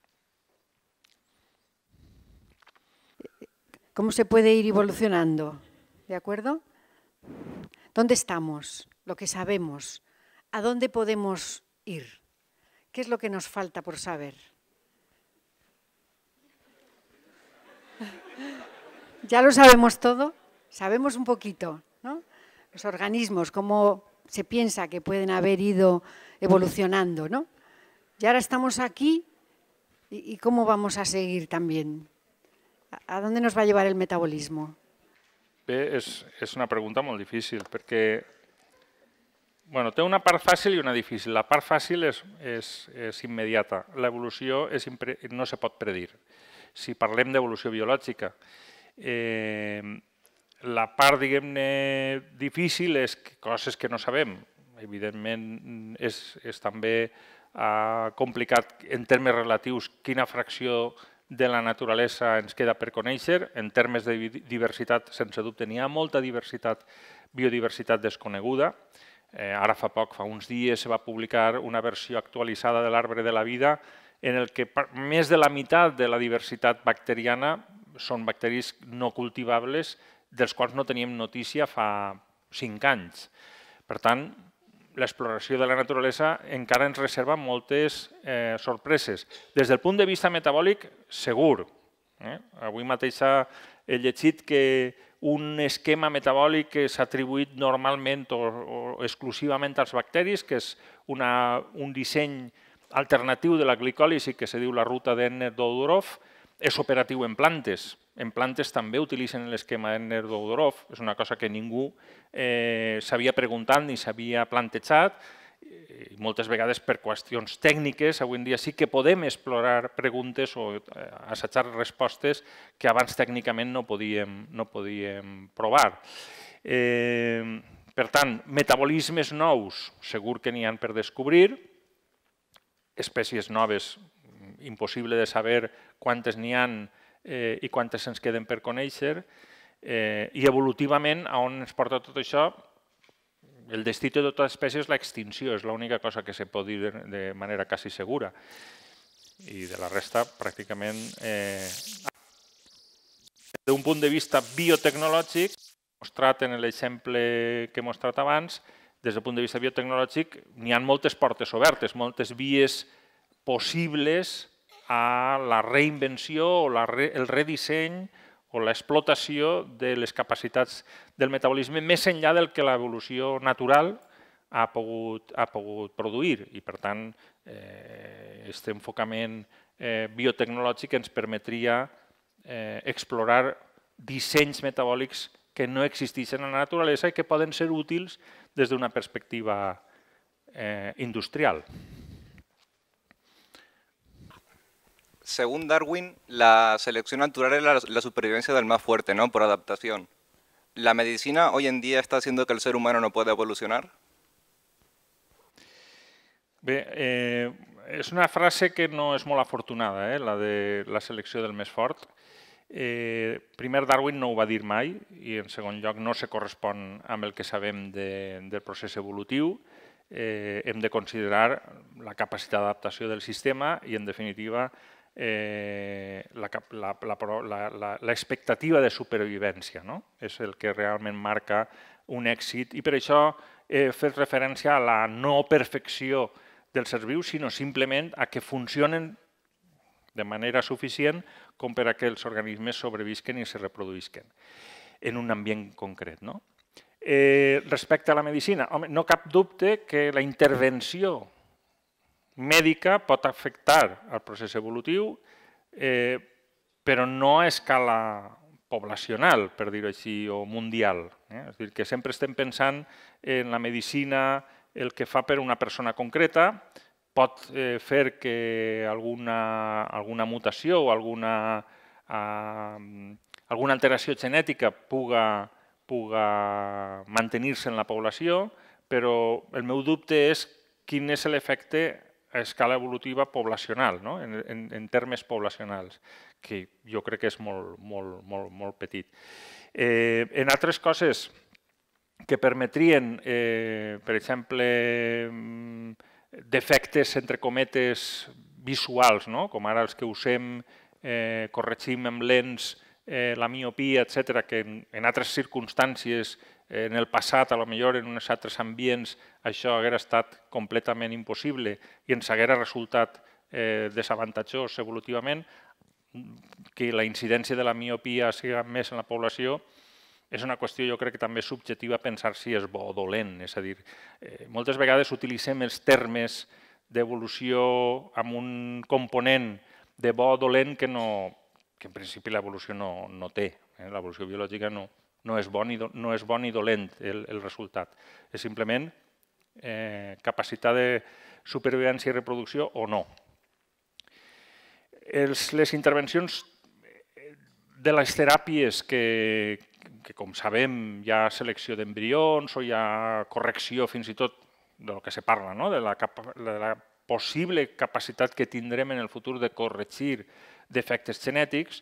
¿Cómo se puede ir evolucionando? ¿De acuerdo? ¿Dónde estamos? Lo que sabemos. ¿A dónde podemos ir? ¿Qué es lo que nos falta por saber? ¿Ya lo sabemos todo? Sabemos un poquito, ¿no? Los organismos, cómo se piensa que pueden haber ido evolucionando, ¿no? Y ahora estamos aquí, ¿y cómo vamos a seguir también? ¿A dónde nos va a llevar el metabolismo? Bé, és, és una pregunta molt difícil, perquè bueno, té una part fàcil i una difícil. La part fàcil és, és, és immediata. L'evolució no se pot predir. Si parlem d'evolució biològica, eh, la part, diguem-ne, difícil és que coses que no sabem. Evidentment, és, és també eh, complicat en termes relatius quina fracció de la naturalesa ens queda per conèixer. En termes de diversitat, sense dubte, n'hi ha molta diversitat, biodiversitat desconeguda. Eh, ara fa poc, fa uns dies, se va publicar una versió actualitzada de l'arbre de la vida en el que més de la meitat de la diversitat bacteriana són bacteris no cultivables, dels quals no teníem notícia fa cinc anys. Per tant, l'exploració de la naturalesa encara ens reserva moltes eh, sorpreses. Des del punt de vista metabòlic, segur. Eh? Avui mateix he llegit que un esquema metabòlic que s'ha atribuït normalment o, o exclusivament als bacteris, que és una, un disseny alternatiu de la glicòlisi que se diu la ruta d'Enner-Doudoroff, és operatiu en plantes. En plantes també utilitzen l'esquema d'Enner-Doudoroff. És una cosa que ningú eh, s'havia preguntat ni s'havia plantejat. I moltes vegades per qüestions tècniques, avui en dia sí que podem explorar preguntes o assajar respostes que abans tècnicament no podíem, no podíem provar. Eh, per tant, metabolismes nous segur que n'hi ha per descobrir. Espècies noves, impossible de saber quantes n'hi ha eh, i quantes ens queden per conèixer. Eh, I evolutivament, a on ens porta tot això? El destí de tota espècie és l'extinció, és l'única cosa que se pot dir de manera quasi segura. I de la resta, pràcticament, eh, d'un punt de vista biotecnològic, mostrat en l'exemple que he mostrat abans, des del punt de vista biotecnològic n'hi ha moltes portes obertes, moltes vies possibles a la reinvenció o la re, el redisseny o l'explotació de les capacitats del metabolisme més enllà del que l'evolució natural ha pogut, ha pogut produir. I, per tant, aquest eh, enfocament eh, biotecnològic ens permetria eh, explorar dissenys metabòlics que no existeixen en la naturalesa i que poden ser útils des d'una perspectiva eh, industrial. Según Darwin, la selección natural es la, la supervivencia del más fuerte, ¿no? Por adaptación. ¿La medicina hoy en día está haciendo que el ser humano no pueda evolucionar? Bé, eh, és una frase que no és molt afortunada, eh, la de la selecció del més fort. Eh, primer, Darwin no ho va dir mai i, en segon lloc, no se correspon amb el que sabem de, del procés evolutiu. Eh, hem de considerar la capacitat d'adaptació del sistema i, en definitiva, Eh, l'expectativa de supervivència, no? És el que realment marca un èxit i per això he fet referència a la no perfecció dels éssers vius, sinó simplement a que funcionen de manera suficient com per a que els organismes sobrevisquen i se reproduïsquen en un ambient concret. No? Eh, respecte a la medicina, home, no cap dubte que la intervenció mèdica pot afectar el procés evolutiu, eh, però no a escala poblacional, per dir-ho així, o mundial. Eh? És a dir, que sempre estem pensant en la medicina, el que fa per una persona concreta, pot eh, fer que alguna, alguna mutació o alguna, eh, alguna alteració genètica puga, puga mantenir-se en la població, però el meu dubte és quin és l'efecte a escala evolutiva poblacional, no? en, en, en termes poblacionals, que jo crec que és molt, molt, molt, molt petit. Eh, en altres coses que permetrien, eh, per exemple, defectes, entre cometes, visuals, no? Com ara els que usem, eh, corregim amb lents eh, la miopia, etcètera, que en, en altres circumstàncies, en el passat, a lo millor en uns altres ambients, això haguera estat completament impossible i ens haguera resultat eh, desavantatjós evolutivament, que la incidència de la miopia sigui més en la població, és una qüestió, jo crec que també subjectiva pensar si és bo o dolent. És a dir, eh, moltes vegades utilitzem els termes d'evolució amb un component de bo o dolent que, no, que en principi l'evolució no, no té. Eh? L'evolució biològica no, no, és bon i do, no és bon ni dolent el, el resultat. És simplement eh, capacitat de supervivència i reproducció o no. Els, les intervencions de les teràpies que, que, com sabem, hi ha selecció d'embrions o hi ha correcció fins i tot del que se parla, no? de, la capa, de la possible capacitat que tindrem en el futur de corregir defectes genètics.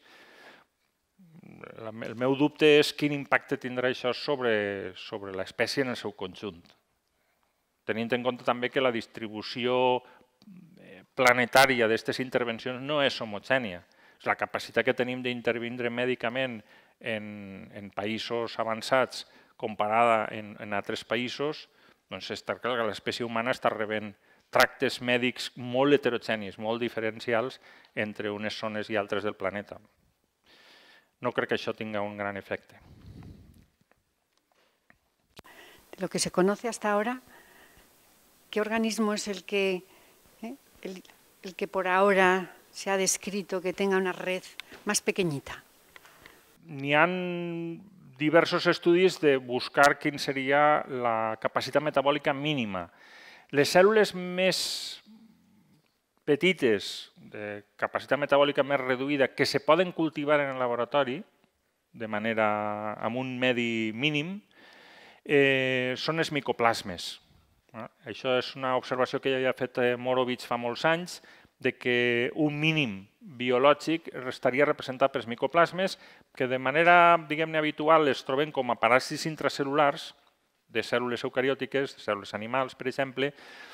El meu dubte és quin impacte tindrà això sobre, sobre l'espècie en el seu conjunt. Tenint en compte també que la distribució planetària d'aquestes intervencions no és homogènia. La capacitat que tenim d'intervindre mèdicament en, en països avançats comparada en, en altres països, doncs està clar que l'espècie humana està rebent tractes mèdics molt heterogenis, molt diferencials entre unes zones i altres del planeta. No crec que això tenga un gran efecte. De lo que se conoce hasta ahora, ¿qué organismo es el que, eh, el, el que por ahora se ha descrito que tenga una red más pequeñita? N'hi ha diversos estudis de buscar quina seria la capacitat metabòlica mínima. Les cèl·lules més petites, de capacitat metabòlica més reduïda, que se poden cultivar en el laboratori de manera amb un medi mínim, eh, són els micoplasmes. Eh? Això és una observació que ja havia fet Morovich fa molts anys, de que un mínim biològic estaria representat pels micoplasmes, que de manera, diguem-ne, habitual es troben com a paràsits intracel·lulars de cèl·lules eucariòtiques, de cèl·lules animals, per exemple,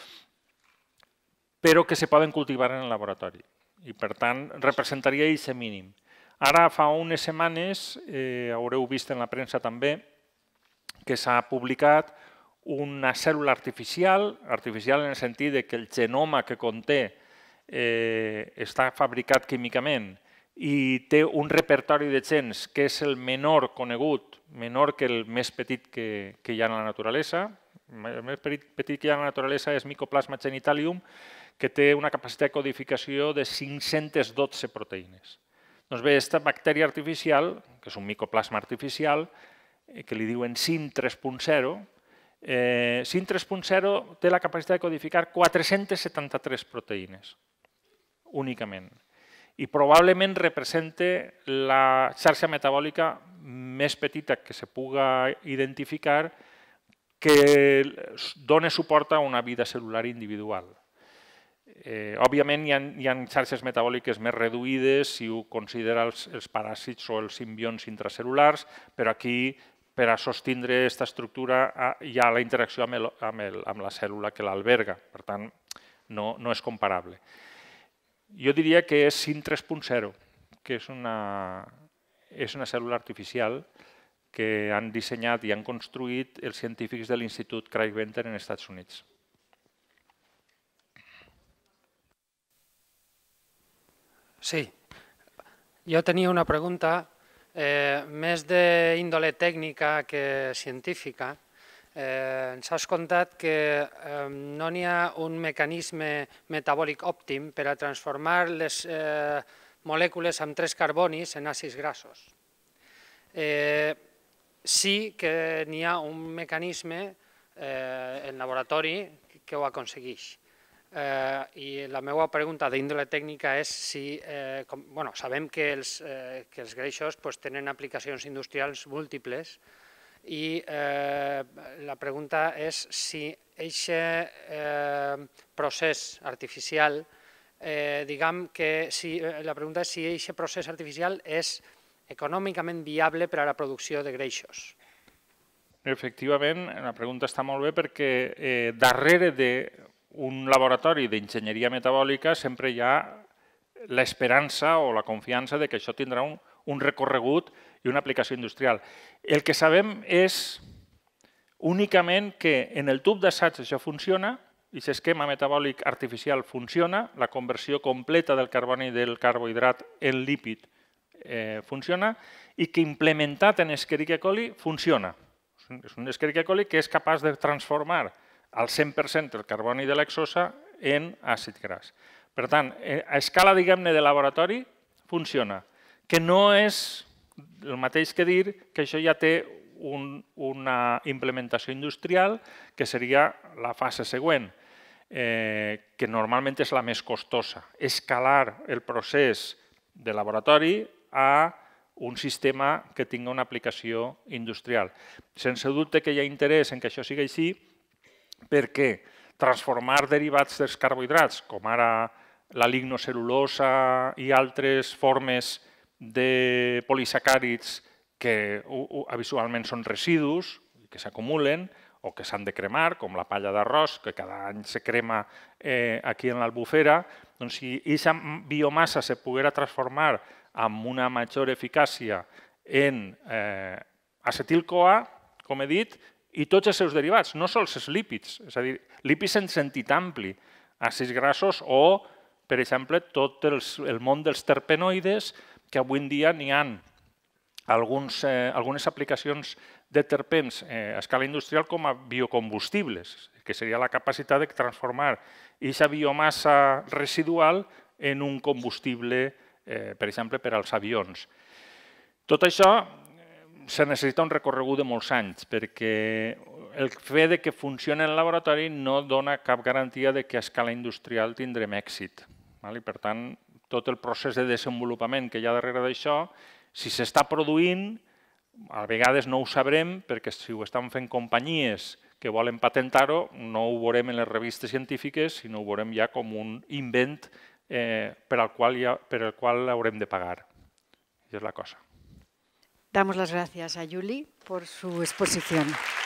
però que se poden cultivar en el laboratori. I, per tant, representaria aquest mínim. Ara, fa unes setmanes, eh, haureu vist en la premsa també, que s'ha publicat una cèl·lula artificial, artificial en el sentit que el genoma que conté eh, està fabricat químicament i té un repertori de gens que és el menor conegut, menor que el més petit que, que hi ha en la naturalesa. El més petit que hi ha en la naturalesa és Mycoplasma genitalium, que té una capacitat de codificació de cinc-centes dotze proteïnes. Doncs bé, aquesta bactèria artificial, que és un micoplasma artificial, que li diuen C I N tres punt zero, eh, C I N tres punt zero té la capacitat de codificar quatre-centes setanta-tres proteïnes, únicament. I probablement representa la xarxa metabòlica més petita que se puga identificar que dona suport a una vida celular individual. Eh, òbviament hi ha, hi ha xarxes metabòliques més reduïdes si ho considera els, els paràsits o els simbionts intracel·lulars, però aquí, per a sostindre aquesta estructura, hi ha la interacció amb, el, amb, el, amb la cèl·lula que l'alberga. Per tant, no, no és comparable. Jo diria que és C I N tres punt zero, que és una, és una cèl·lula artificial que han dissenyat i han construït els científics de l'Institut Craig Venter en Estats Units. Sí, jo tenia una pregunta eh, més d'índole tècnica que científica. Eh, ens has contat que eh, no n'hi ha un mecanisme metabòlic òptim per a transformar les eh, molècules amb tres carbonis en àcids grassos. Eh, sí que n'hi ha un mecanisme eh, en laboratori que ho aconsegueix. Eh, I la meva pregunta d'índole tècnica és si, eh, com, bueno, sabem que els, eh, que els greixos pues, tenen aplicacions industrials múltiples, i eh, la pregunta és si aquest eh, procés artificial, eh, diguem que si, la pregunta és si aquest procés artificial és econòmicament viable per a la producció de greixos. Efectivament, la pregunta està molt bé perquè eh, darrere d'un laboratori d'enginyeria metabòlica sempre hi ha l'esperança o la confiança de que això tindrà un, un recorregut i una aplicació industrial. El que sabem és únicament que en el tub d'assaig això funciona, i aquest esquema metabòlic artificial funciona, la conversió completa del carboni i del carbohidrat en lípid eh, funciona, i que implementat en Escherichia coli funciona. És un Escherichia coli que és capaç de transformar al cent per cent el carboni de l'exosa en àcid gras. Per tant, a escala, diguem-ne, de laboratori, funciona. Que no és el mateix que dir que això ja té un, una implementació industrial que seria la fase següent, eh, que normalment és la més costosa. Escalar el procés de laboratori a un sistema que tingui una aplicació industrial. Sense dubte que hi ha interès en que això sigui així, perquè transformar derivats dels carbohidrats, com ara la lignocel·lulosa i altres formes de polisacàrids que habitualment són residus, que s'acumulen o que s'han de cremar, com la palla d'arròs, que cada any se crema aquí en l'Albufera, doncs si aquesta biomassa se poguera transformar amb una major eficàcia en acetil-CoA, com he dit, i tots els seus derivats, no sols els lípids, és a dir, lípids en sentit ampli, àcids grassos o, per exemple, tot el món dels terpenoides, que avui en dia n'hi ha alguns, eh, algunes aplicacions de terpens eh, a escala industrial com a biocombustibles, que seria la capacitat de transformar aquesta biomassa residual en un combustible, eh, per exemple, per als avions. Tot això se necessita un recorregut de molts anys, perquè el fet de que funcioni en el laboratori no dona cap garantia de que a escala industrial tindrem èxit. I, per tant, tot el procés de desenvolupament que hi ha darrere d'això, si s'està produint, a vegades no ho sabrem, perquè si ho estan fent companyies que volen patentar-ho, no ho veurem en les revistes científiques, sinó ho veurem ja com un invent eh, per al qual, ja, per al qual haurem de pagar. Això és la cosa. Damos las gracias a Juli por su exposición.